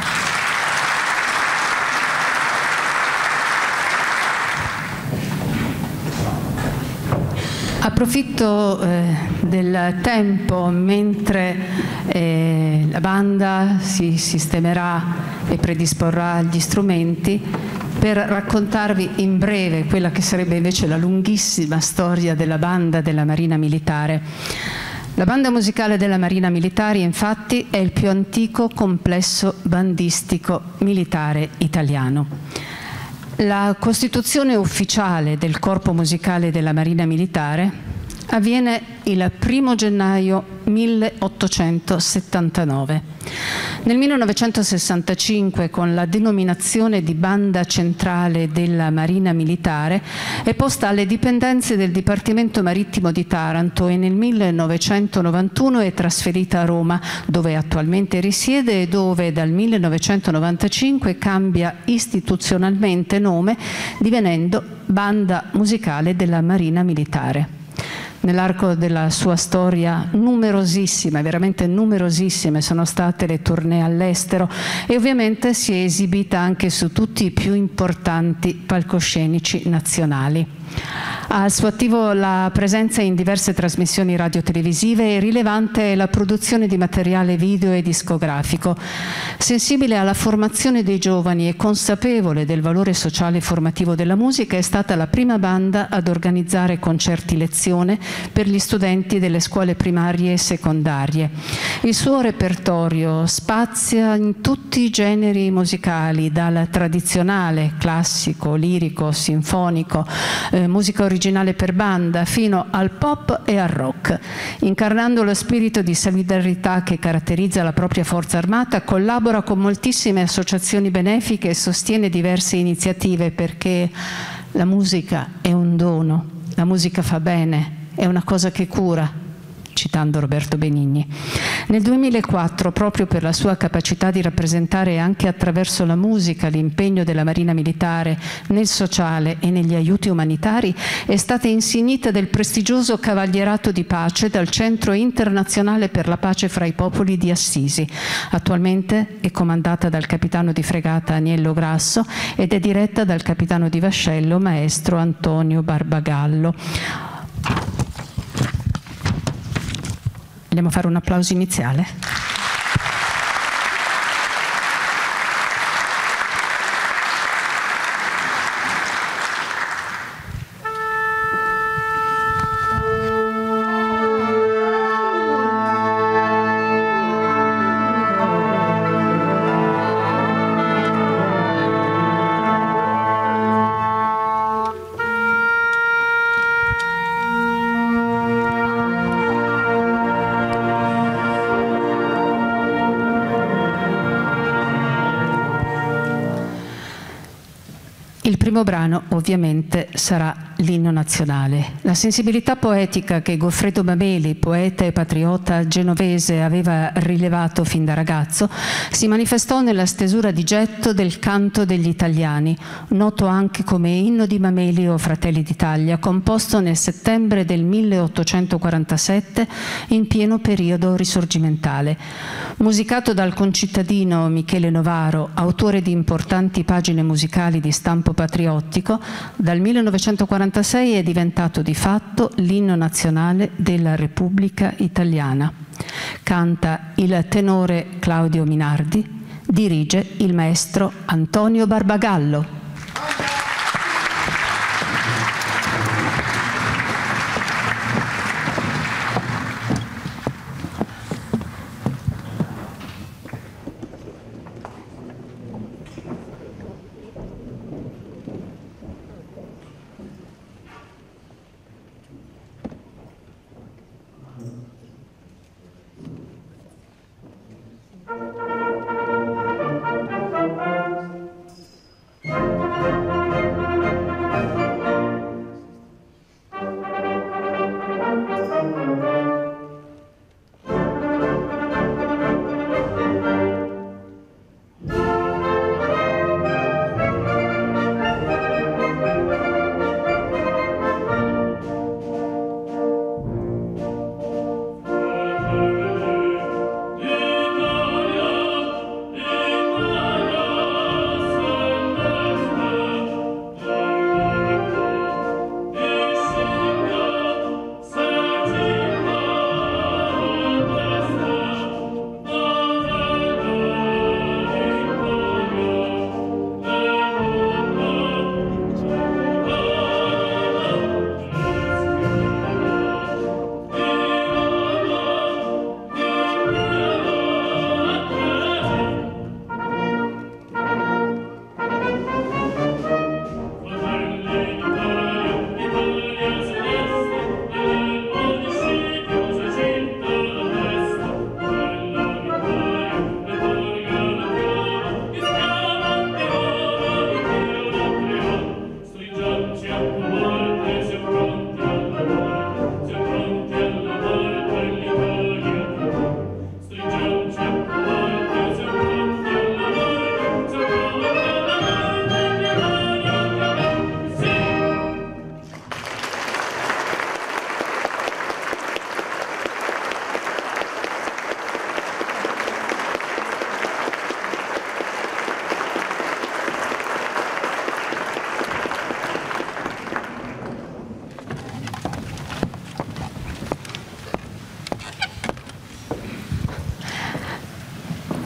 Approfitto eh, del tempo mentre eh, la banda si sistemerà e predisporrà gli strumenti per raccontarvi in breve quella che sarebbe invece la lunghissima storia della banda della Marina Militare. La banda musicale della Marina Militare, infatti, è il più antico complesso bandistico militare italiano. La costituzione ufficiale del Corpo Musicale della Marina Militare avviene il primo gennaio milleottocentosettantanove. Nel millenovecentosessantacinque, con la denominazione di Banda Centrale della Marina Militare, è posta alle dipendenze del Dipartimento Marittimo di Taranto e nel millenovecentonovantuno è trasferita a Roma, dove attualmente risiede e dove dal millenovecentonovantacinque cambia istituzionalmente nome, divenendo Banda Musicale della Marina Militare. Nell'arco della sua storia numerosissime, veramente numerosissime sono state le tournée all'estero e ovviamente si è esibita anche su tutti i più importanti palcoscenici nazionali. Ha al suo attivo la presenza in diverse trasmissioni radiotelevisive e rilevante è la produzione di materiale video e discografico. Sensibile alla formazione dei giovani e consapevole del valore sociale e formativo della musica, è stata la prima banda ad organizzare concerti lezione per gli studenti delle scuole primarie e secondarie. Il suo repertorio spazia in tutti i generi musicali, dal tradizionale, classico, lirico, sinfonico, eh, musica originale per banda, fino al pop e al rock. Incarnando lo spirito di solidarietà che caratterizza la propria forza armata, collabora con moltissime associazioni benefiche e sostiene diverse iniziative, perché la musica è un dono, la musica fa bene, è una cosa che cura, citando Roberto Benigni. Nel duemilaquattro, proprio per la sua capacità di rappresentare anche attraverso la musica l'impegno della Marina Militare nel sociale e negli aiuti umanitari, è stata insignita del prestigioso Cavalierato di Pace dal Centro Internazionale per la Pace fra i Popoli di Assisi. Attualmente è comandata dal capitano di fregata Aniello Grasso ed è diretta dal capitano di vascello maestro Antonio Barbagallo. Vogliamo fare un applauso iniziale? Il primo brano ovviamente sarà l'inno nazionale. La sensibilità poetica che Goffredo Mameli, poeta e patriota genovese, aveva rilevato fin da ragazzo si manifestò nella stesura di getto del Canto degli Italiani, noto anche come Inno di Mameli o Fratelli d'Italia, composto nel settembre del milleottocentoquarantasette in pieno periodo risorgimentale. Musicato dal concittadino Michele Novaro, autore di importanti pagine musicali di stampo patriottico, dal millenovecentoquarantasei è diventato di fatto l'inno nazionale della Repubblica Italiana. Canta il tenore Claudio Minardi, dirige il maestro Antonio Barbagallo. Thank you.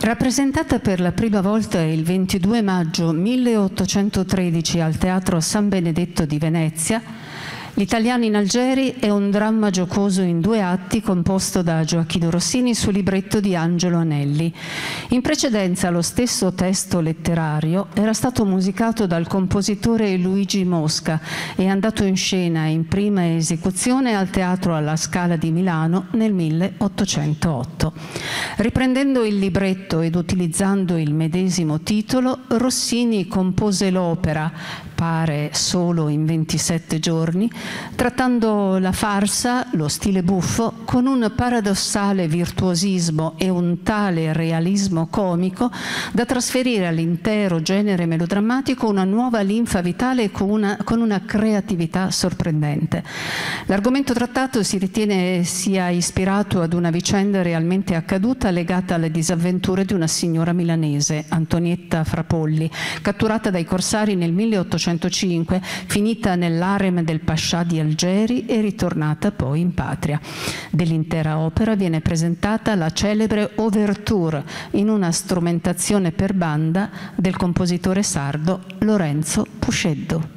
Rappresentata per la prima volta il ventidue maggio milleottocentotredici al Teatro San Benedetto di Venezia, Gli italiani in Algeri è un dramma giocoso in due atti composto da Gioachino Rossini su libretto di Angelo Anelli. In precedenza lo stesso testo letterario era stato musicato dal compositore Luigi Mosca e andato in scena in prima esecuzione al Teatro alla Scala di Milano nel milleottocentootto. Riprendendo il libretto ed utilizzando il medesimo titolo, Rossini compose l'opera, pare solo in ventisette giorni, trattando la farsa, lo stile buffo, con un paradossale virtuosismo e un tale realismo comico da trasferire all'intero genere melodrammatico una nuova linfa vitale con una, con una creatività sorprendente. L'argomento trattato si ritiene sia ispirato ad una vicenda realmente accaduta legata alle disavventure di una signora milanese, Antonietta Frapolli, catturata dai corsari nel milleottocentocinque, finita nell'harem del Pascià di Algeri e ritornata poi in patria. Dell'intera opera viene presentata la celebre Ouverture in una strumentazione per banda del compositore sardo Lorenzo Pusceddo.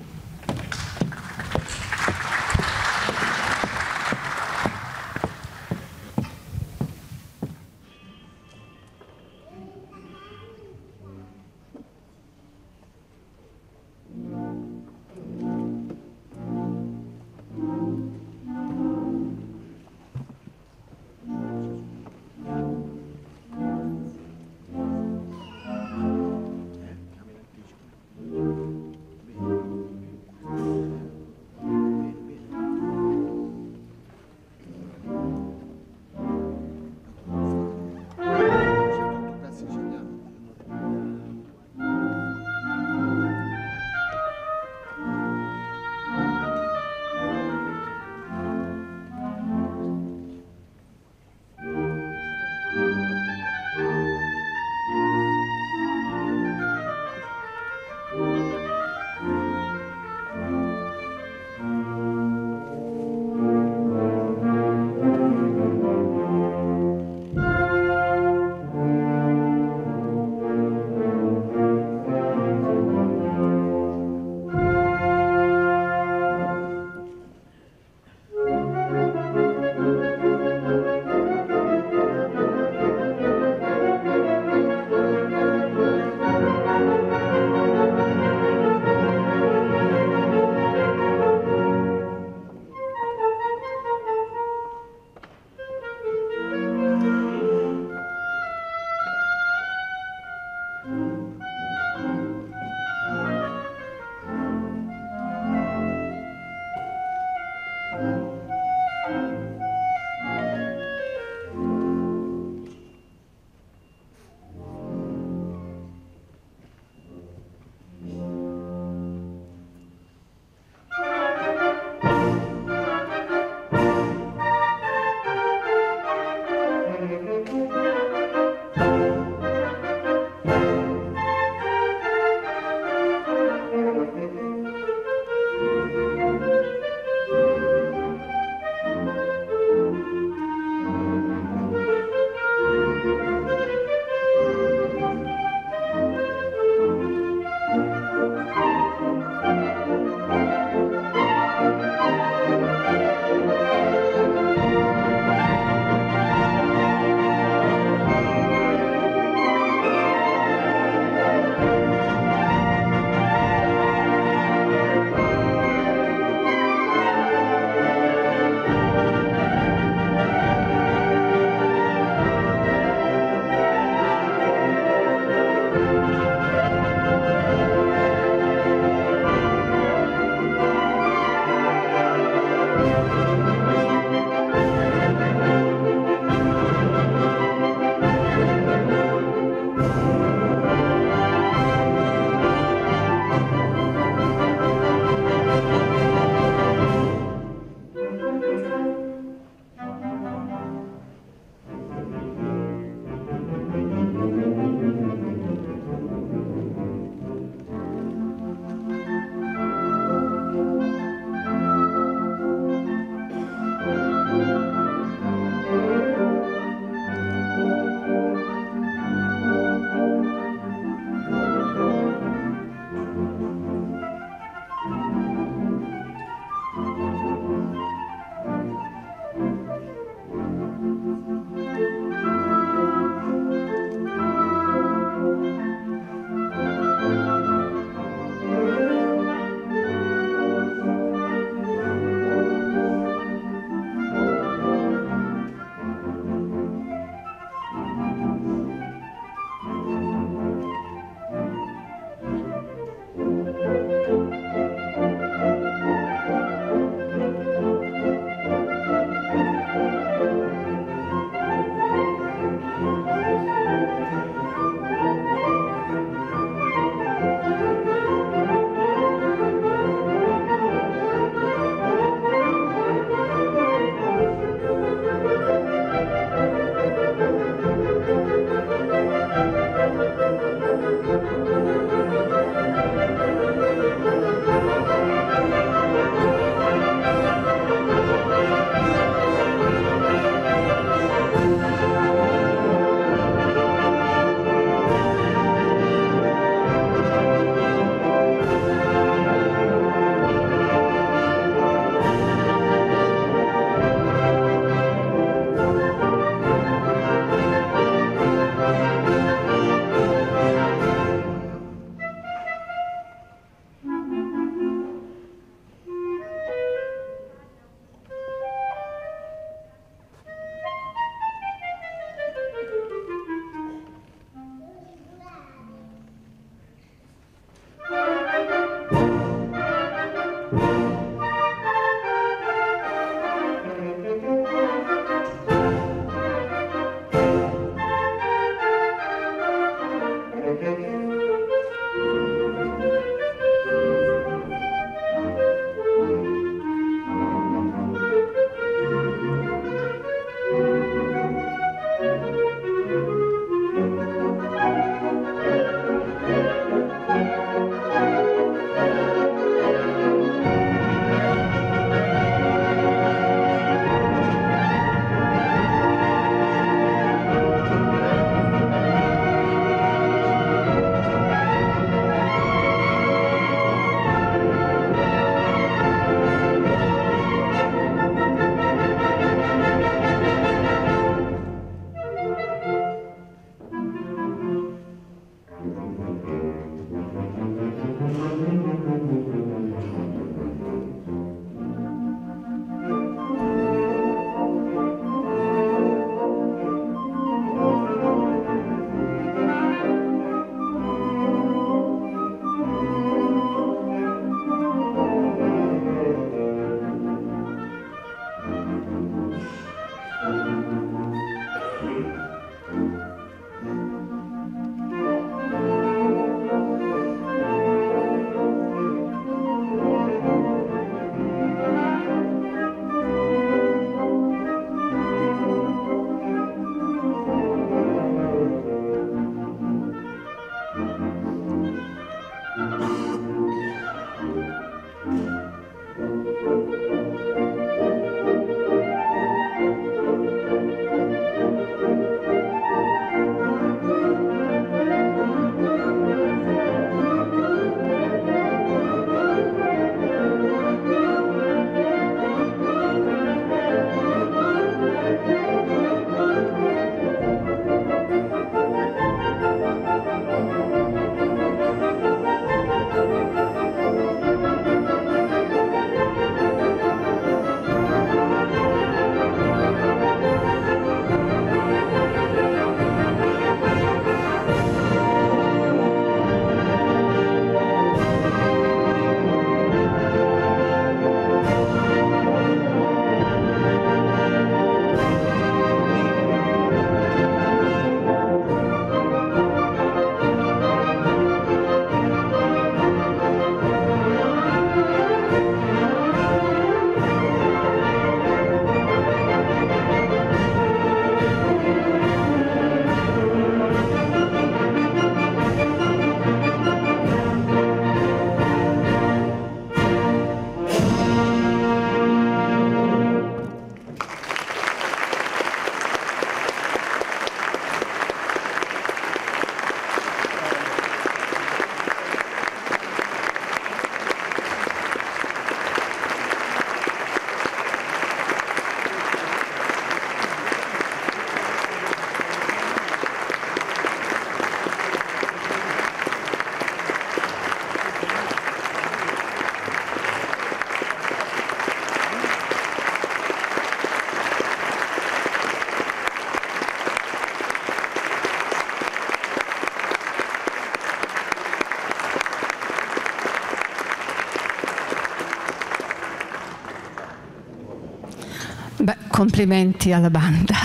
Beh, complimenti alla banda.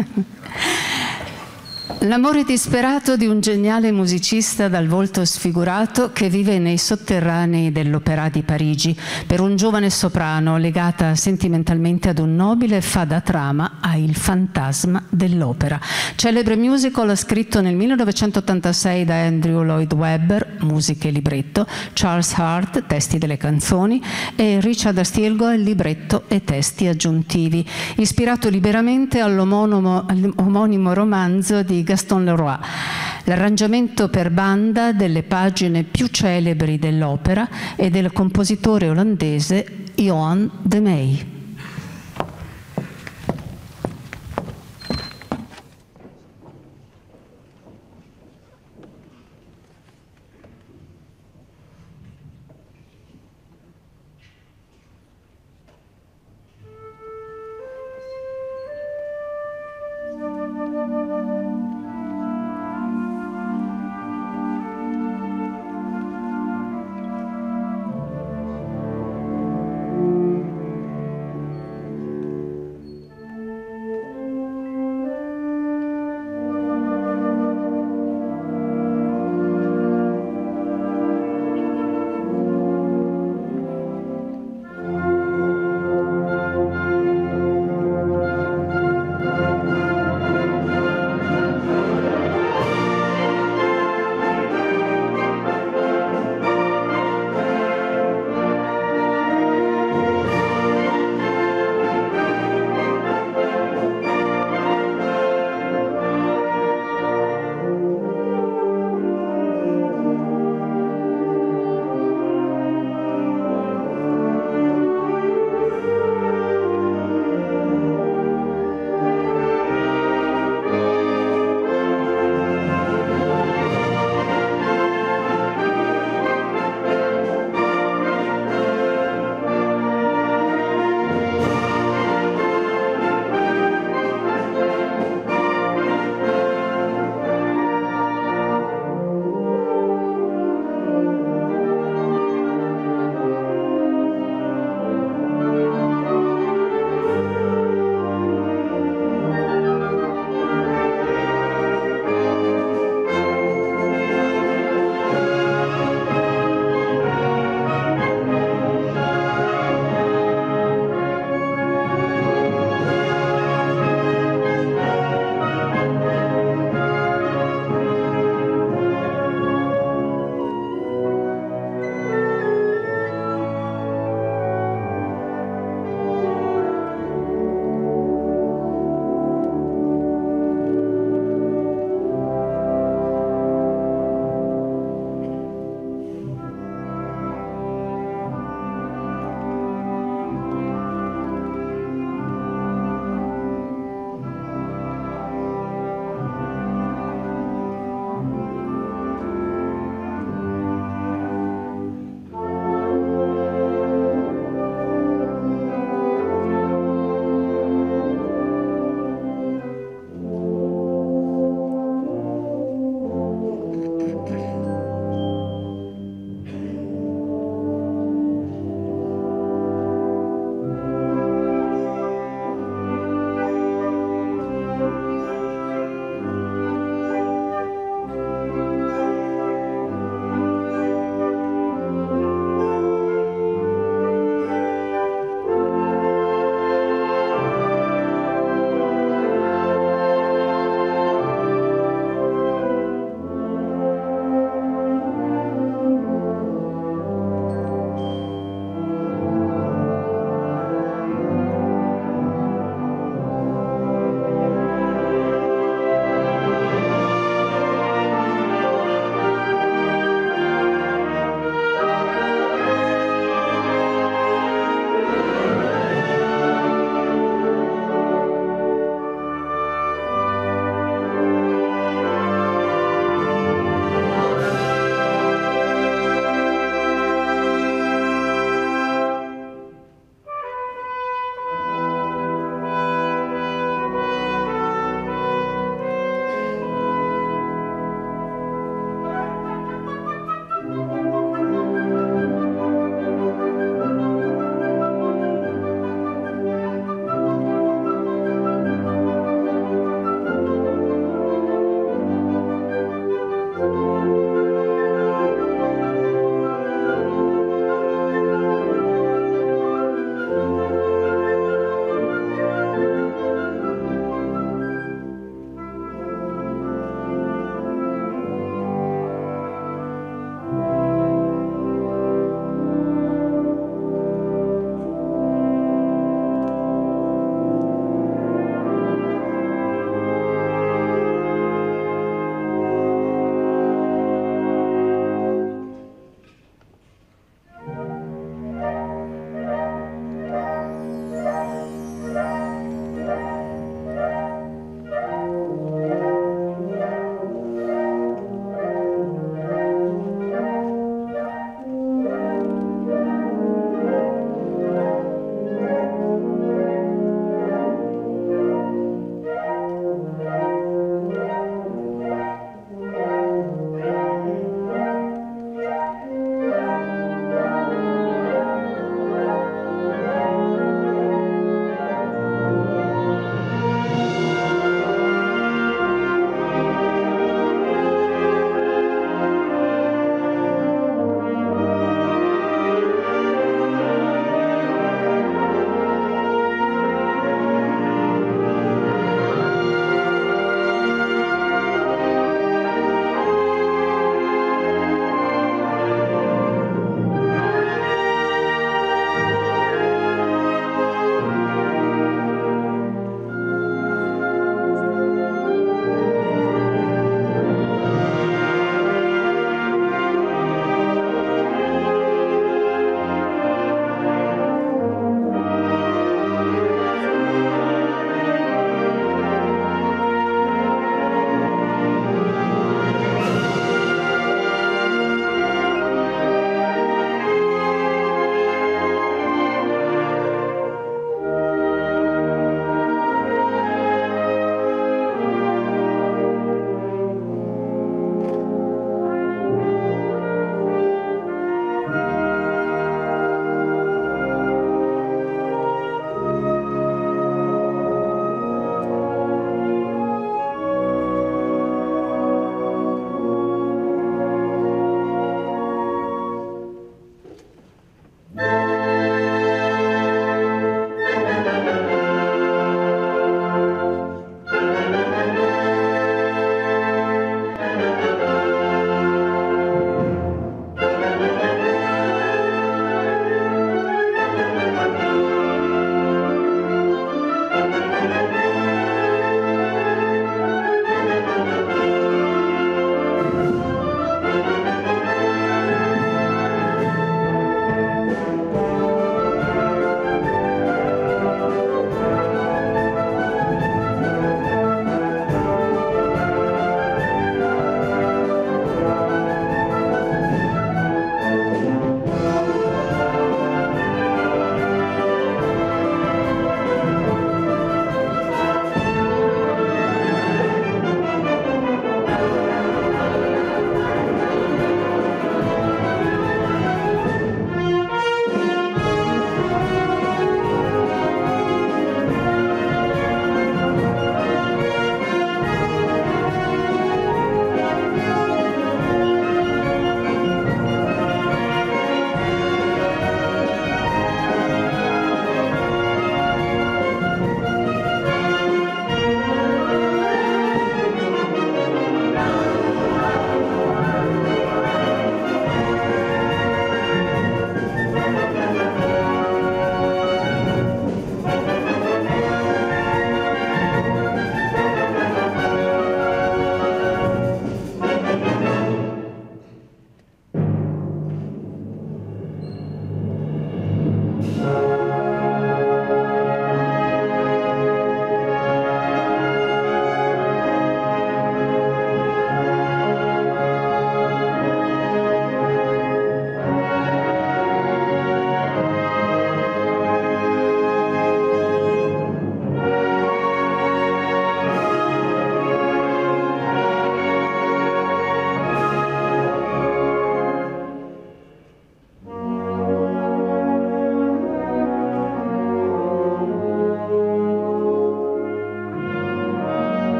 L'amore disperato di un geniale musicista dal volto sfigurato che vive nei sotterranei dell'Opéra di Parigi per un giovane soprano legata sentimentalmente ad un nobile fa da trama a Il fantasma dell'opera. Celebre musical scritto nel millenovecentottantasei da Andrew Lloyd Webber, musiche e libretto, Charles Hart, testi delle canzoni, e Richard Stilgoe, libretto e testi aggiuntivi, ispirato liberamente all'omonimo, all'omonimo romanzo di Gaston Leroy, l'arrangiamento per banda delle pagine più celebri dell'opera e del compositore olandese Johan de Meij.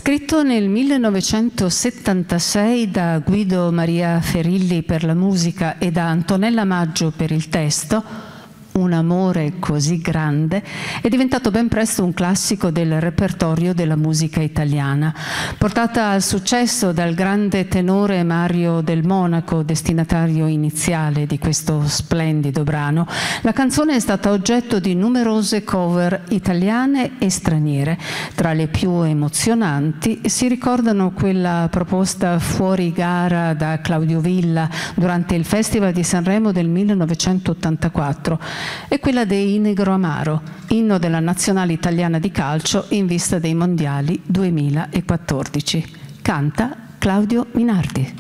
Scritto nel millenovecentosettantasei da Guido Maria Ferilli per la musica e da Antonella Maggio per il testo, Un amore così grande è diventato ben presto un classico del repertorio della musica italiana. Portata al successo dal grande tenore Mario del Monaco, destinatario iniziale di questo splendido brano, la canzone è stata oggetto di numerose cover italiane e straniere. Tra le più emozionanti si ricordano quella proposta fuori gara da Claudio Villa durante il Festival di Sanremo del millenovecentottantaquattro e quella dei Negro Amaro, inno della nazionale italiana di calcio in vista dei mondiali duemilaquattordici. Canta Claudio Minardi.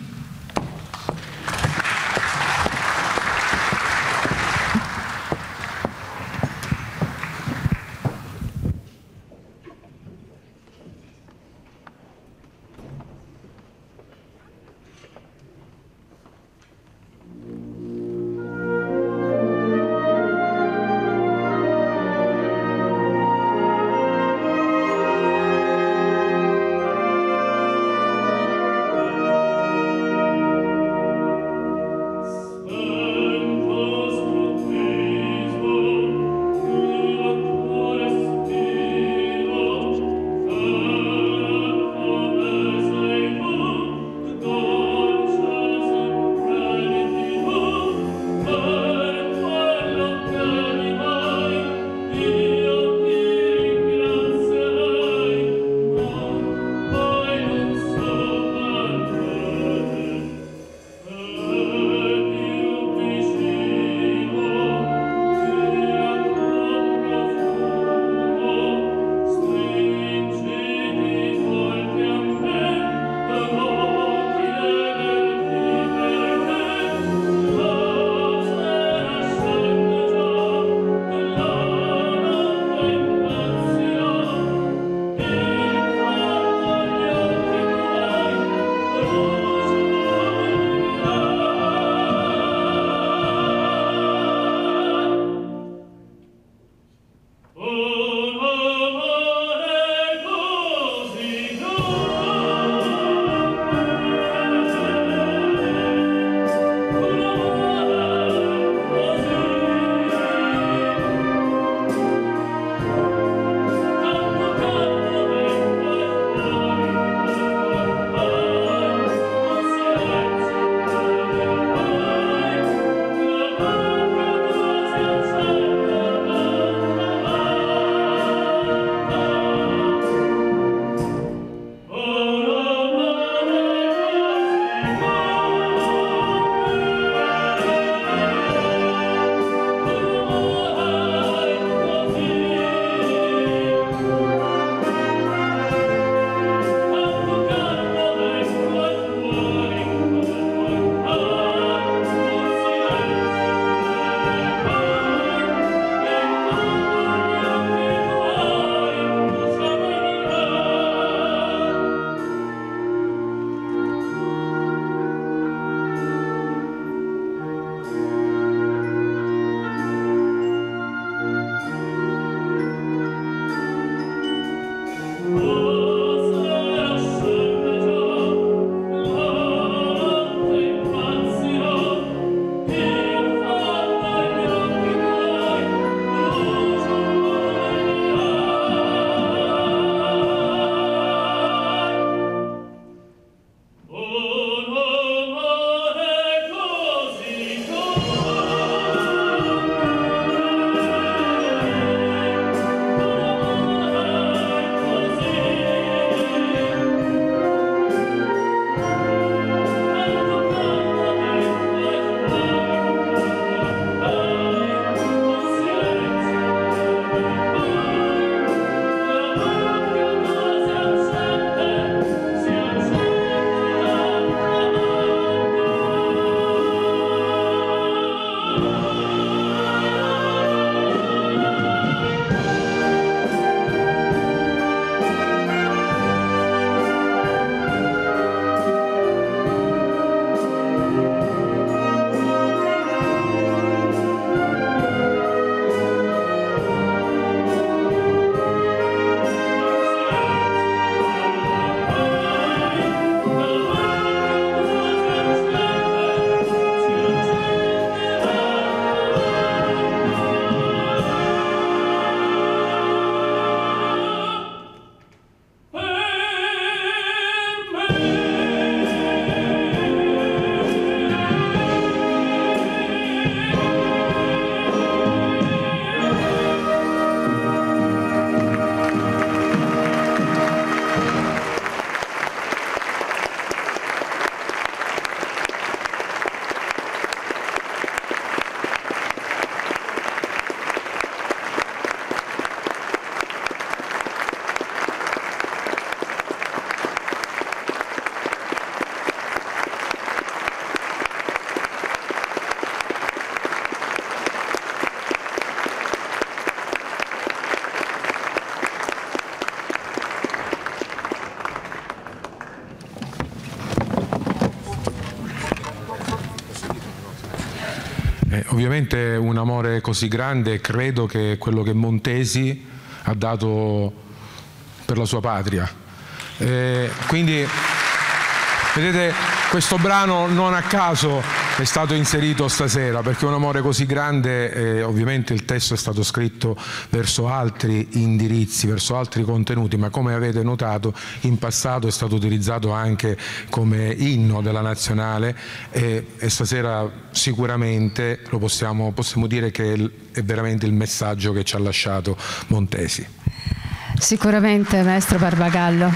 ovviamente un amore così grande credo che è quello che Montesi ha dato per la sua patria. Eh, quindi, vedete, questo brano non a caso è stato inserito stasera, perché un amore così grande, eh, ovviamente il testo è stato scritto verso altri indirizzi, verso altri contenuti, ma come avete notato in passato è stato utilizzato anche come inno della nazionale e, e stasera sicuramente lo possiamo, possiamo dire che è veramente il messaggio che ci ha lasciato Montesi. Sicuramente, maestro Barbagallo.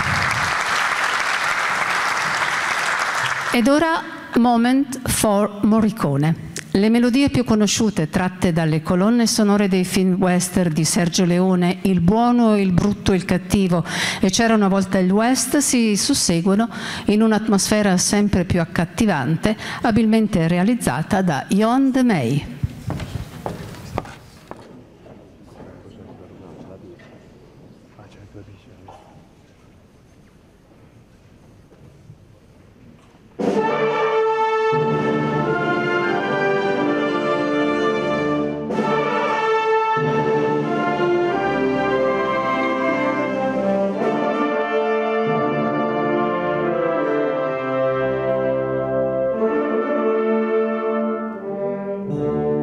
Ed ora Moment for Morricone. Le melodie più conosciute tratte dalle colonne sonore dei film western di Sergio Leone, Il buono, il brutto e il cattivo e C'era una volta il West si susseguono in un'atmosfera sempre più accattivante, abilmente realizzata da Jon de May. Oh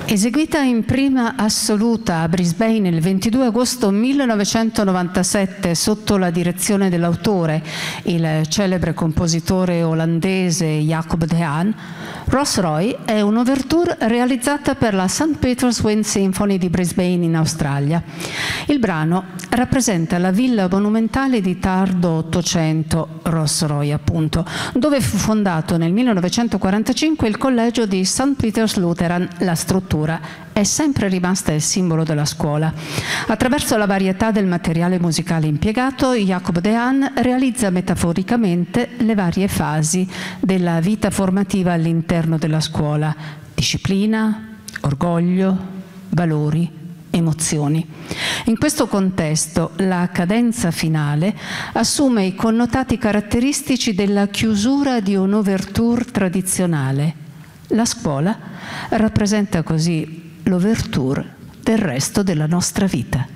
Eseguita in prima assoluta a Brisbane il ventidue agosto millenovecentonovantasette sotto la direzione dell'autore, il celebre compositore olandese Jacob de Haan, Ross Roy è un'ouverture realizzata per la Saint Peter's Wind Symphony di Brisbane in Australia. Il brano rappresenta la villa monumentale di tardo Ottocento, Ross Roy appunto, dove fu fondato nel millenovecentoquarantacinque il collegio di Saint Peter's Lutheran. La struttura è sempre rimasta il simbolo della scuola. Attraverso la varietà del materiale musicale impiegato, Jacob de Haan realizza metaforicamente le varie fasi della vita formativa all'interno della scuola: disciplina, orgoglio, valori, emozioni. In questo contesto la cadenza finale assume i connotati caratteristici della chiusura di un'ouverture tradizionale. La scuola rappresenta così l'ouverture del resto della nostra vita.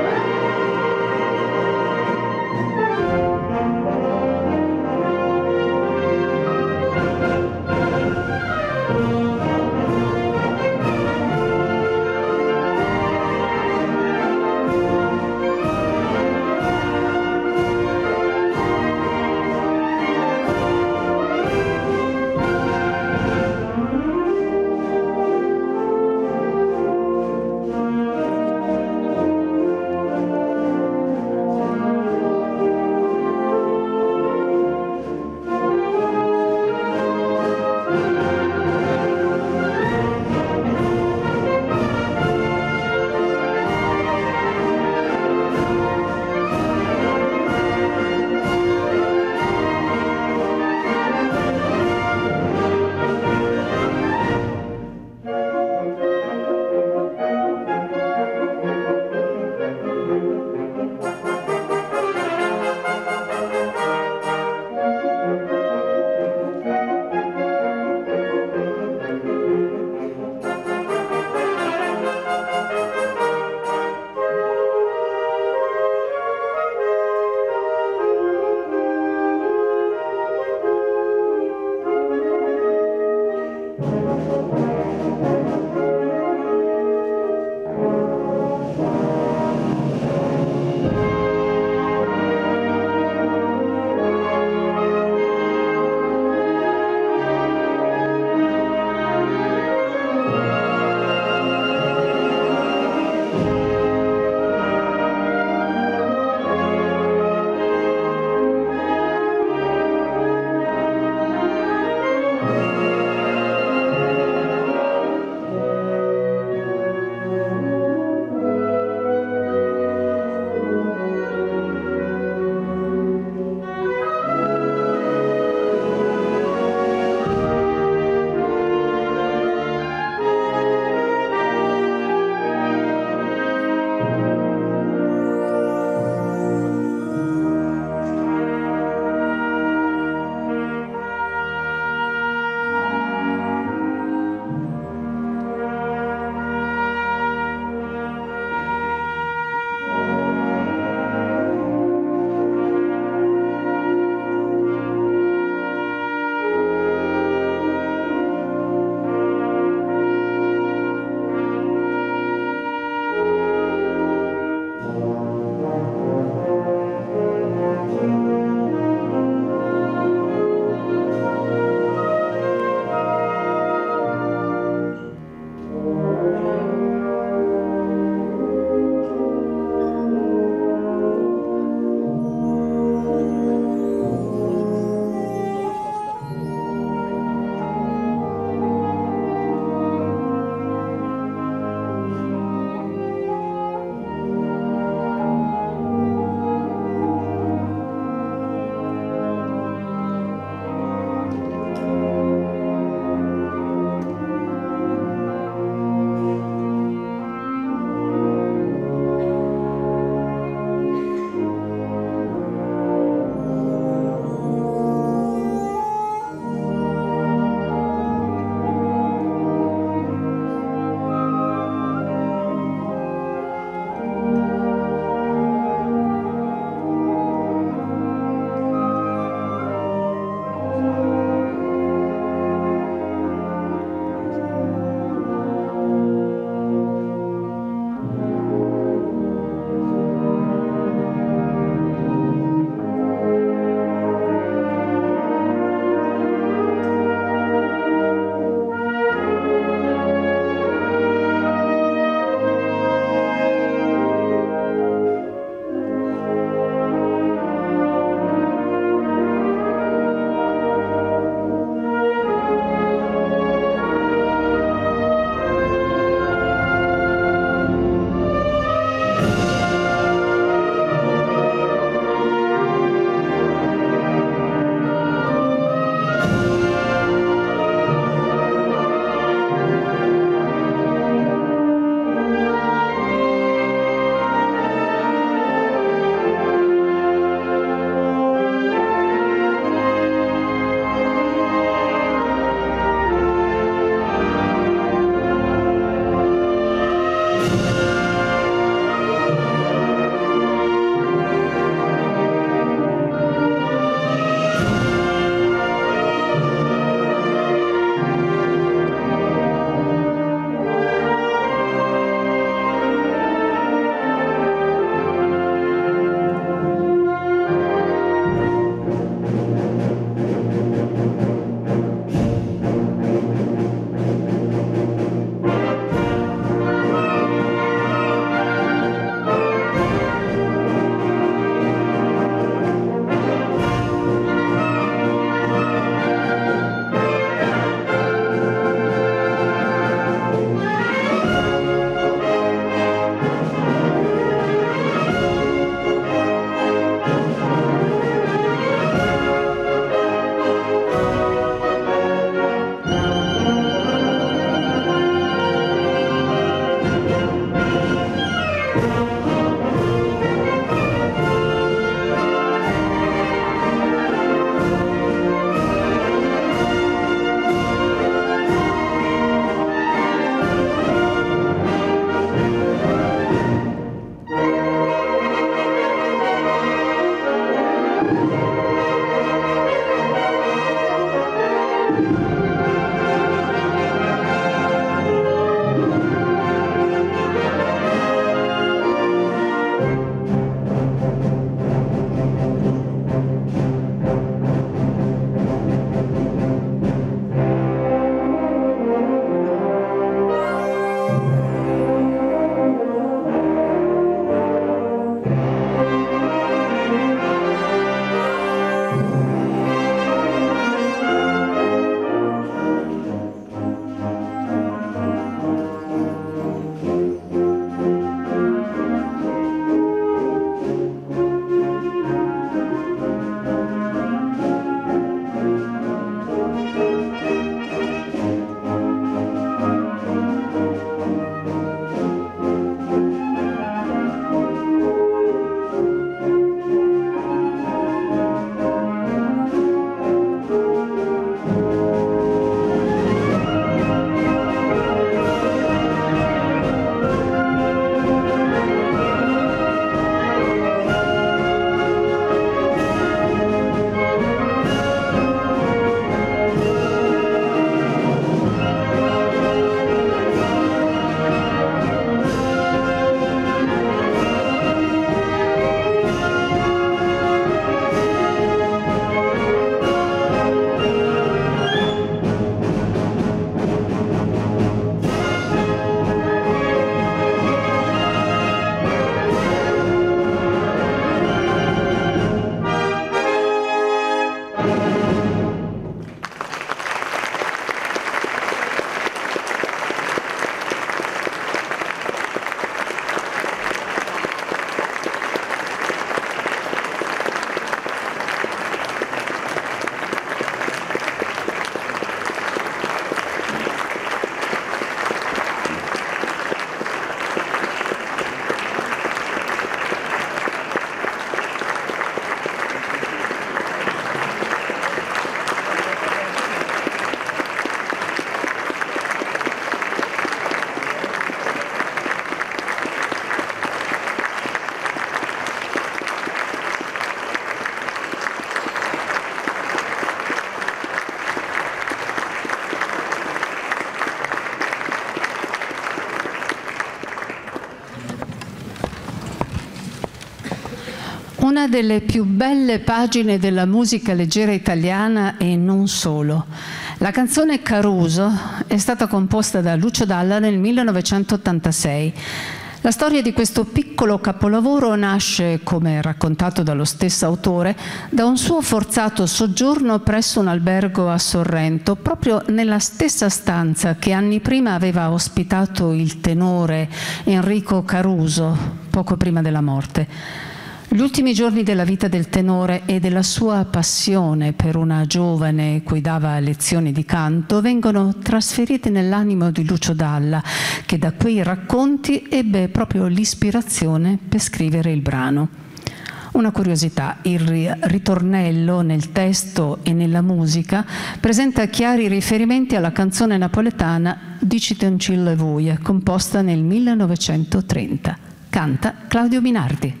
una delle più belle pagine della musica leggera italiana e non solo. La canzone Caruso è stata composta da Lucio Dalla nel millenovecentottantasei. La storia di questo piccolo capolavoro nasce, come raccontato dallo stesso autore, da un suo forzato soggiorno presso un albergo a Sorrento, proprio nella stessa stanza che anni prima aveva ospitato il tenore Enrico Caruso, poco prima della morte. Gli ultimi giorni della vita del tenore e della sua passione per una giovane cui dava lezioni di canto vengono trasferiti nell'animo di Lucio Dalla, che da quei racconti ebbe proprio l'ispirazione per scrivere il brano. Una curiosità, il ritornello nel testo e nella musica presenta chiari riferimenti alla canzone napoletana Dicite un cielo e vuie, composta nel millenovecentotrenta. Canta Claudio Minardi.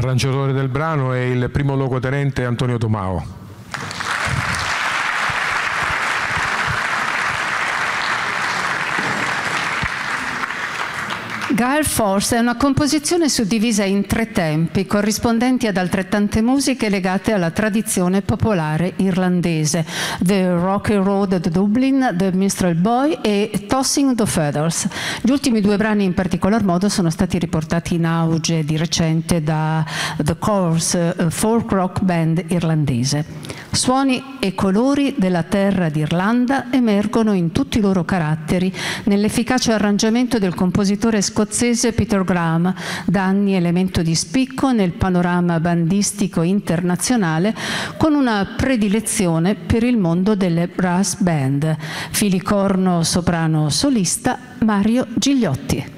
l'arrangiatore del brano è il primo luogotenente Antonio Tomao. Gale Force è una composizione suddivisa in tre tempi, corrispondenti ad altrettante musiche legate alla tradizione popolare irlandese: The Rocky Road at Dublin, The Minstrel Boy e Tossing the Feathers. Gli ultimi due brani in particolar modo sono stati riportati in auge di recente da The Corrs, folk rock band irlandese. Suoni e colori della terra d'Irlanda emergono in tutti i loro caratteri nell'efficace arrangiamento del compositore scozzese Peter Graham, da anni elemento di spicco nel panorama bandistico internazionale, con una predilezione per il mondo delle brass band. Filicorno soprano solista Mario Gigliotti.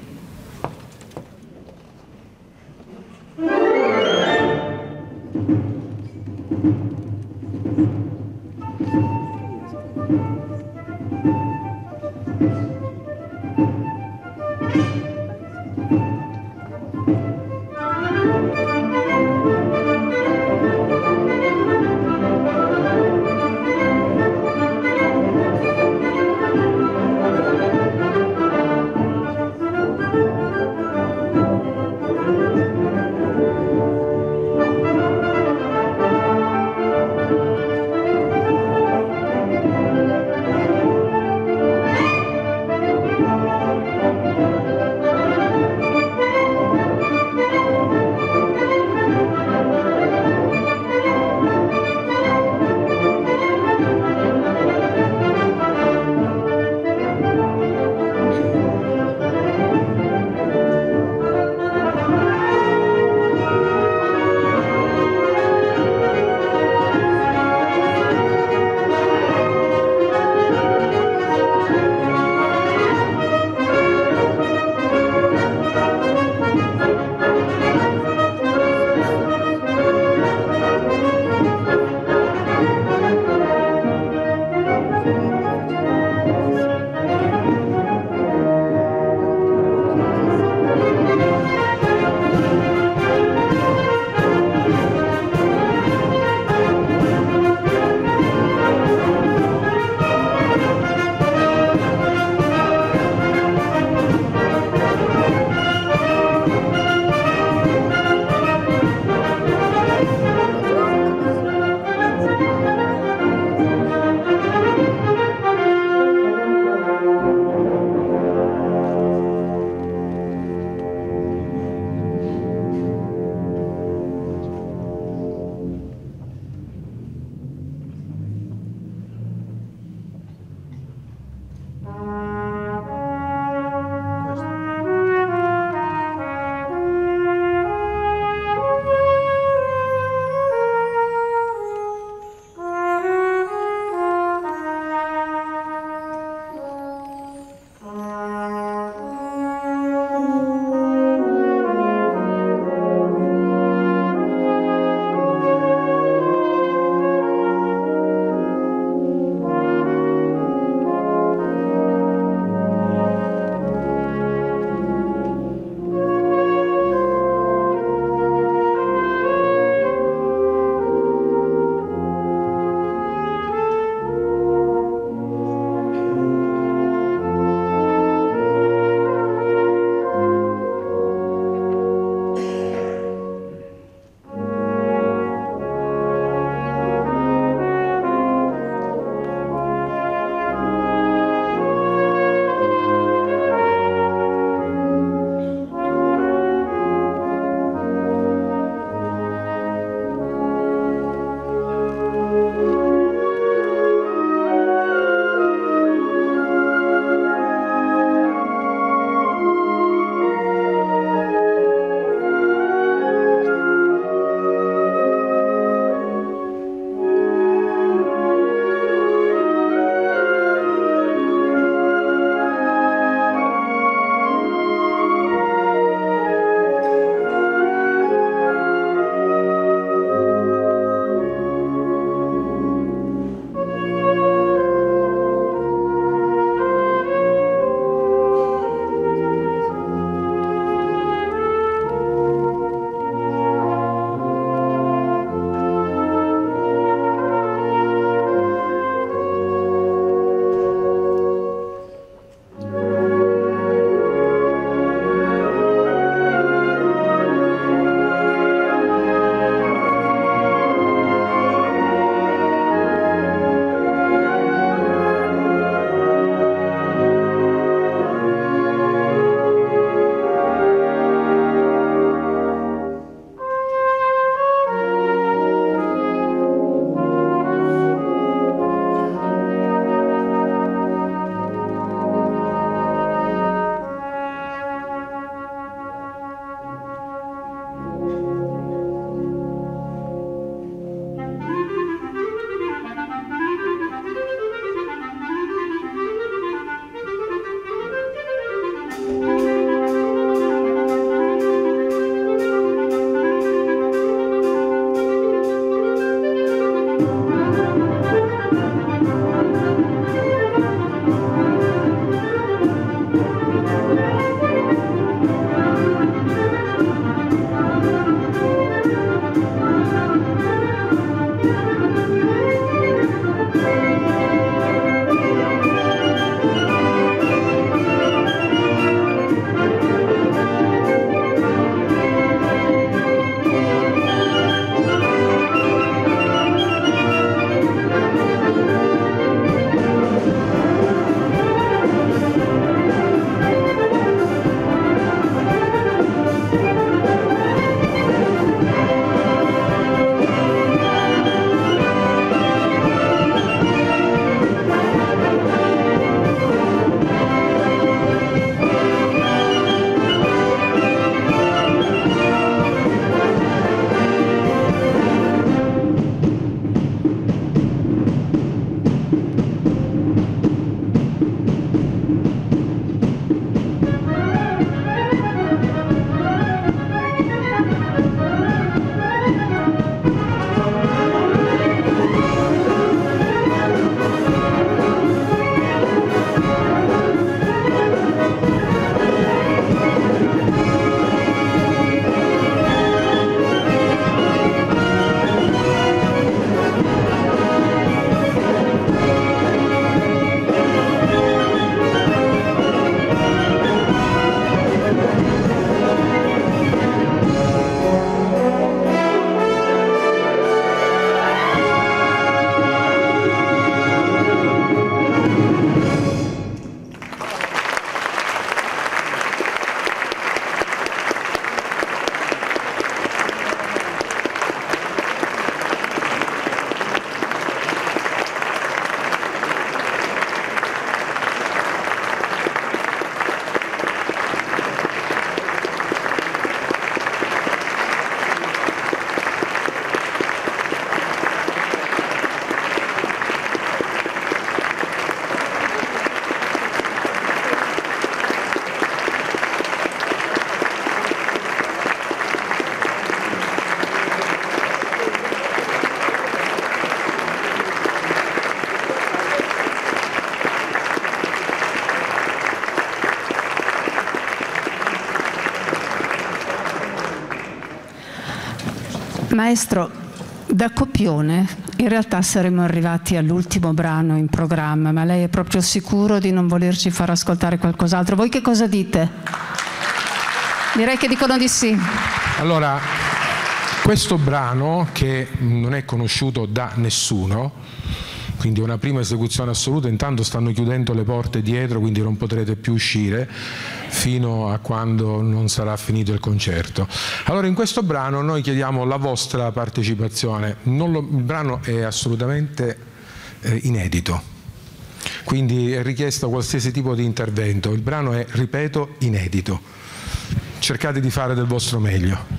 Maestro, da copione in realtà saremmo arrivati all'ultimo brano in programma, ma lei è proprio sicuro di non volerci far ascoltare qualcos'altro? Voi che cosa dite? Direi che dicono di sì. Allora, questo brano, che non è conosciuto da nessuno, quindi è una prima esecuzione assoluta, intanto stanno chiudendo le porte dietro, quindi non potrete più uscire fino a quando non sarà finito il concerto. Allora, in questo brano noi chiediamo la vostra partecipazione. Non lo, il brano è assolutamente eh, inedito, quindi è richiesto qualsiasi tipo di intervento. Il brano è, ripeto, inedito. Cercate di fare del vostro meglio.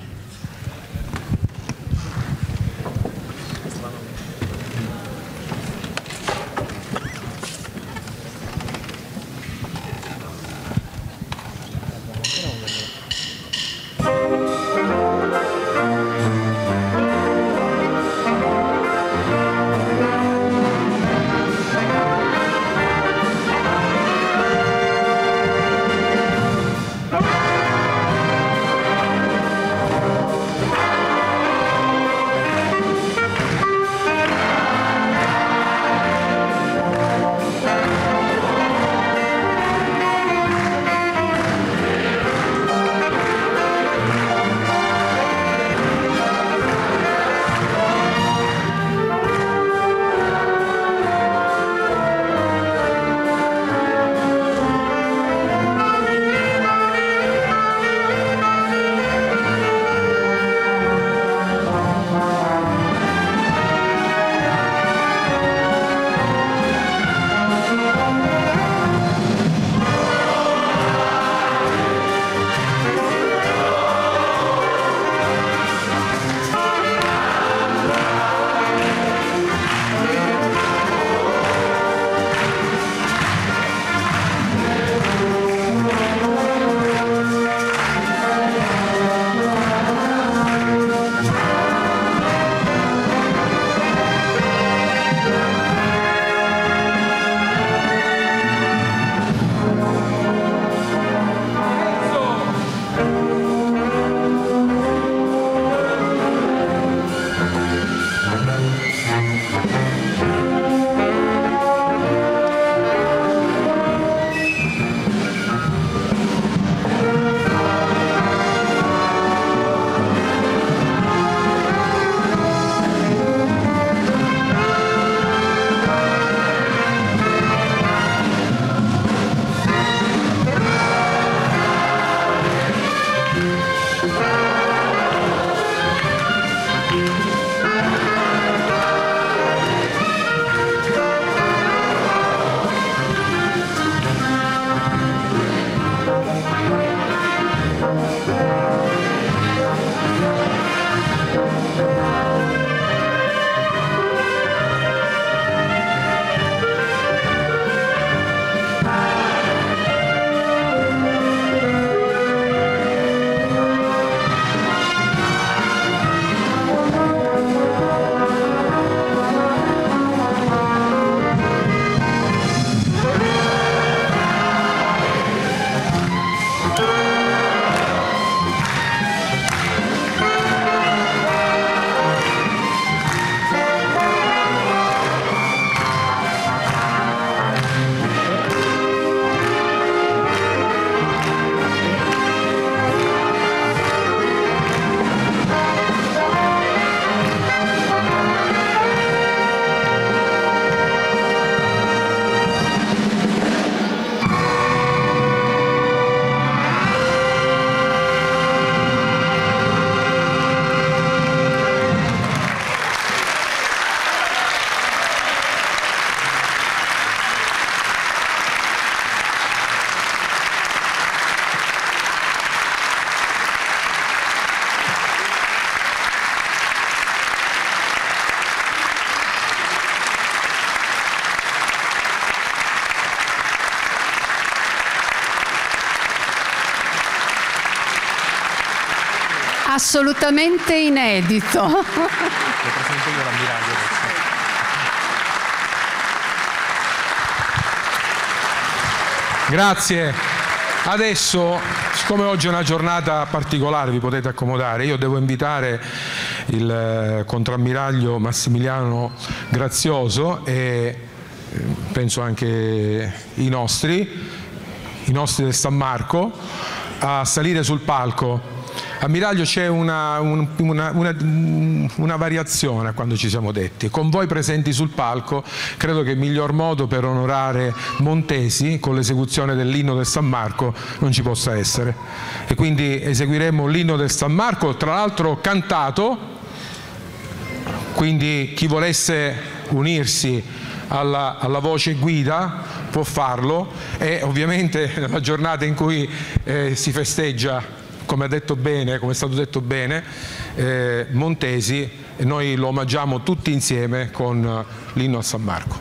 assolutamente inedito. Lo presento io l'ammiraglio adesso. Grazie. Adesso, siccome oggi è una giornata particolare, vi potete accomodare, io devo invitare il contrammiraglio Massimiliano Grazioso e penso anche i nostri, i nostri del San Marco, a salire sul palco. Ammiraglio, c'è una, un, una, una, una variazione a quando ci siamo detti. Con voi presenti sul palco credo che il miglior modo per onorare Montesi con l'esecuzione dell'inno del San Marco non ci possa essere. E quindi eseguiremo l'inno del San Marco, tra l'altro cantato, quindi chi volesse unirsi alla, alla voce guida può farlo, e ovviamente nella giornata in cui eh, si festeggia, come ha detto bene, come è stato detto bene, eh, Montesi, e noi lo omaggiamo tutti insieme con l'inno a San Marco.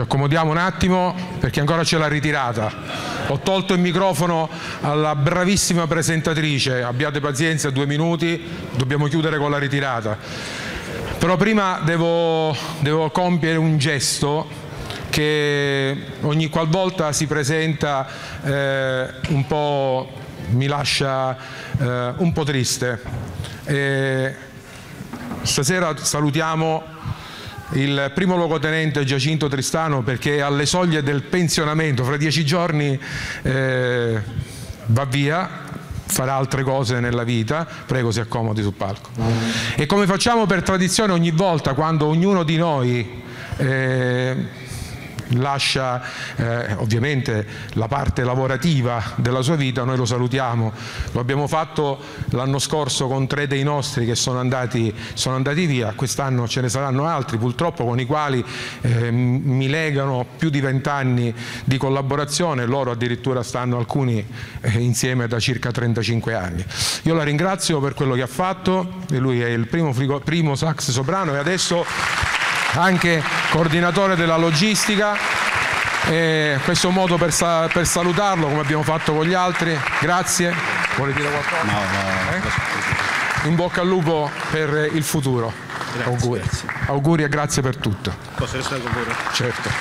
accomodiamo un attimo perché ancora c'è la ritirata. Ho tolto il microfono alla bravissima presentatrice, abbiate pazienza, due minuti, dobbiamo chiudere con la ritirata. Però prima devo, devo compiere un gesto che ogni qualvolta si presenta eh, un po' mi lascia eh, un po' triste. E stasera salutiamo il primo luogotenente Giacinto Tristano perché è alle soglie del pensionamento, fra dieci giorni eh, va via, farà altre cose nella vita. Prego, si accomodi sul palco. E come facciamo per tradizione ogni volta quando ognuno di noi eh, lascia eh, ovviamente la parte lavorativa della sua vita, noi lo salutiamo. Lo abbiamo fatto l'anno scorso con tre dei nostri che sono andati, sono andati via, quest'anno ce ne saranno altri purtroppo con i quali eh, mi legano più di vent'anni di collaborazione, loro addirittura stanno alcuni eh, insieme da circa trentacinque anni. Io la ringrazio per quello che ha fatto, e lui è il primo, frigo, primo sax soprano e adesso anche coordinatore della logistica. E questo è un modo per, sa per salutarlo come abbiamo fatto con gli altri. Grazie. Vuole dire qualcosa? No, no, eh? In bocca al lupo per il futuro. Grazie, auguri. Grazie. Auguri e grazie per tutto. Posso restare con voi? Certo.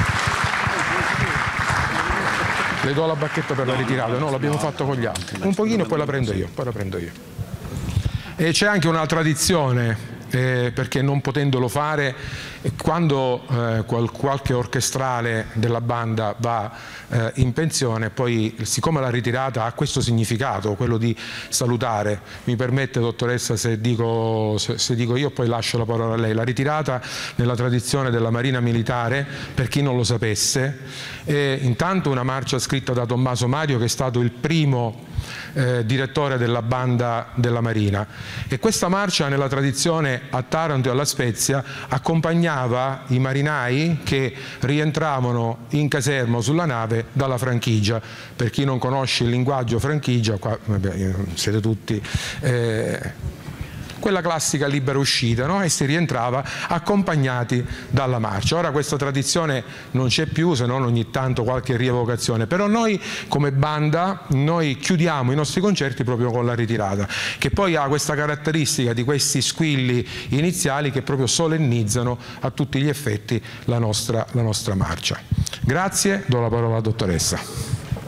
Le do la bacchetta per no, la ritirata. No, l'abbiamo no, fatto con gli altri. Un pochino e poi la prendo io. Poi la prendo io. E c'è anche una tradizione. Eh, perché non potendolo fare, quando eh, qual qualche orchestrale della banda va eh, in pensione, poi siccome la ritirata ha questo significato, quello di salutare, mi permette dottoressa se dico, se, se dico io poi lascio la parola a lei, la ritirata nella tradizione della Marina Militare, per chi non lo sapesse, è intanto una marcia scritta da Tommaso Mario che è stato il primo Eh, direttore della banda della Marina, e questa marcia nella tradizione a Taranto e alla Spezia accompagnava i marinai che rientravano in caserma o sulla nave dalla franchigia. Per chi non conosce il linguaggio franchigia, qua vabbè, siete tutti eh, quella classica libera uscita, no? E si rientrava accompagnati dalla marcia. Ora questa tradizione non c'è più, se non ogni tanto qualche rievocazione, però noi come banda noi chiudiamo i nostri concerti proprio con la ritirata, che poi ha questa caratteristica di questi squilli iniziali che proprio solennizzano a tutti gli effetti la nostra, la nostra marcia. Grazie, do la parola alla dottoressa.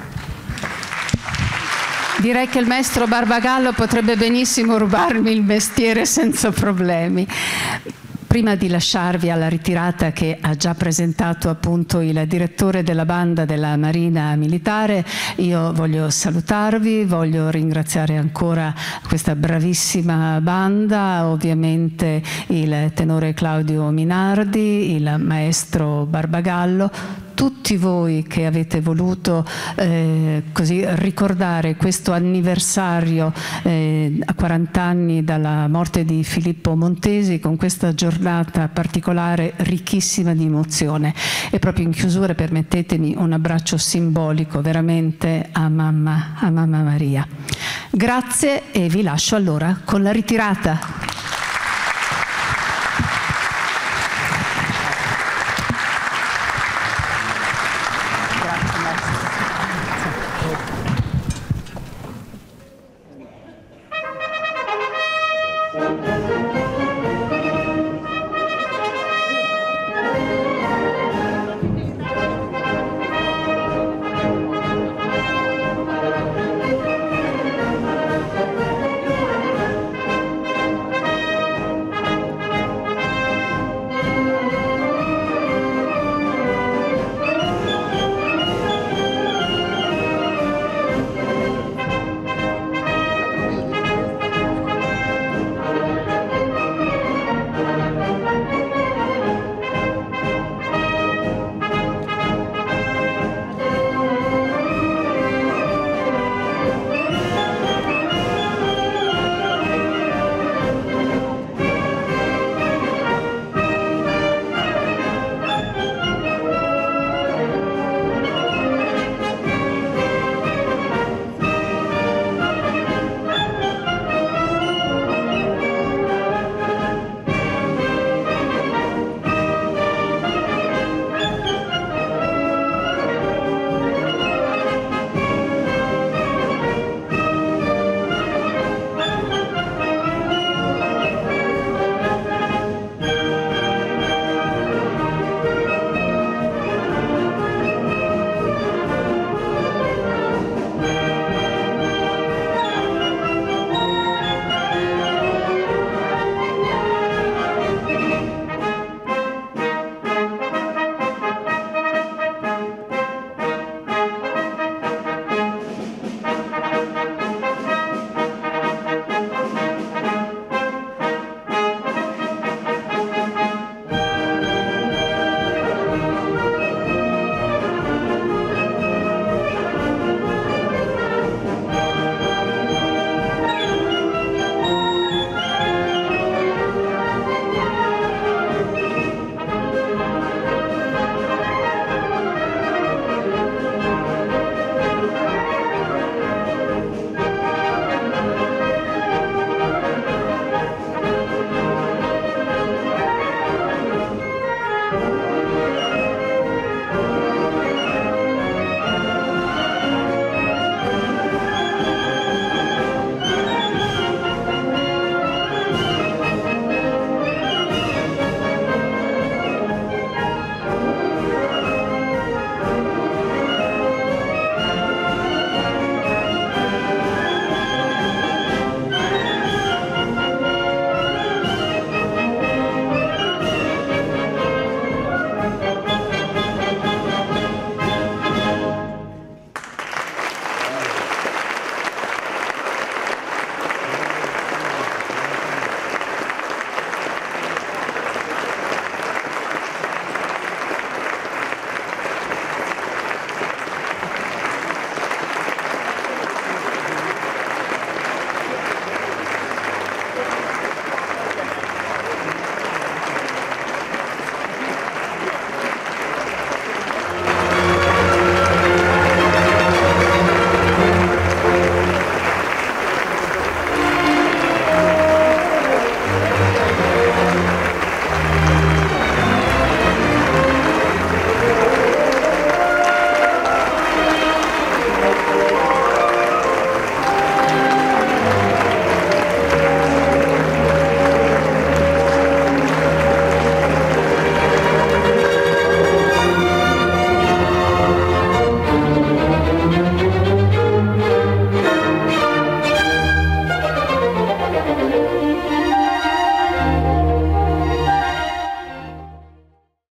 Direi che il maestro Barbagallo potrebbe benissimo rubarmi il mestiere senza problemi. Prima di lasciarvi alla ritirata che ha già presentato appunto il direttore della banda della Marina Militare, io voglio salutarvi, voglio ringraziare ancora questa bravissima banda, ovviamente il tenore Claudio Minardi, il maestro Barbagallo, tutti voi che avete voluto eh, così ricordare questo anniversario eh, a quaranta anni dalla morte di Filippo Montesi con questa giornata particolare ricchissima di emozione. E proprio in chiusura permettetemi un abbraccio simbolico veramente a mamma, a mamma Maria. Grazie e vi lascio allora con la ritirata.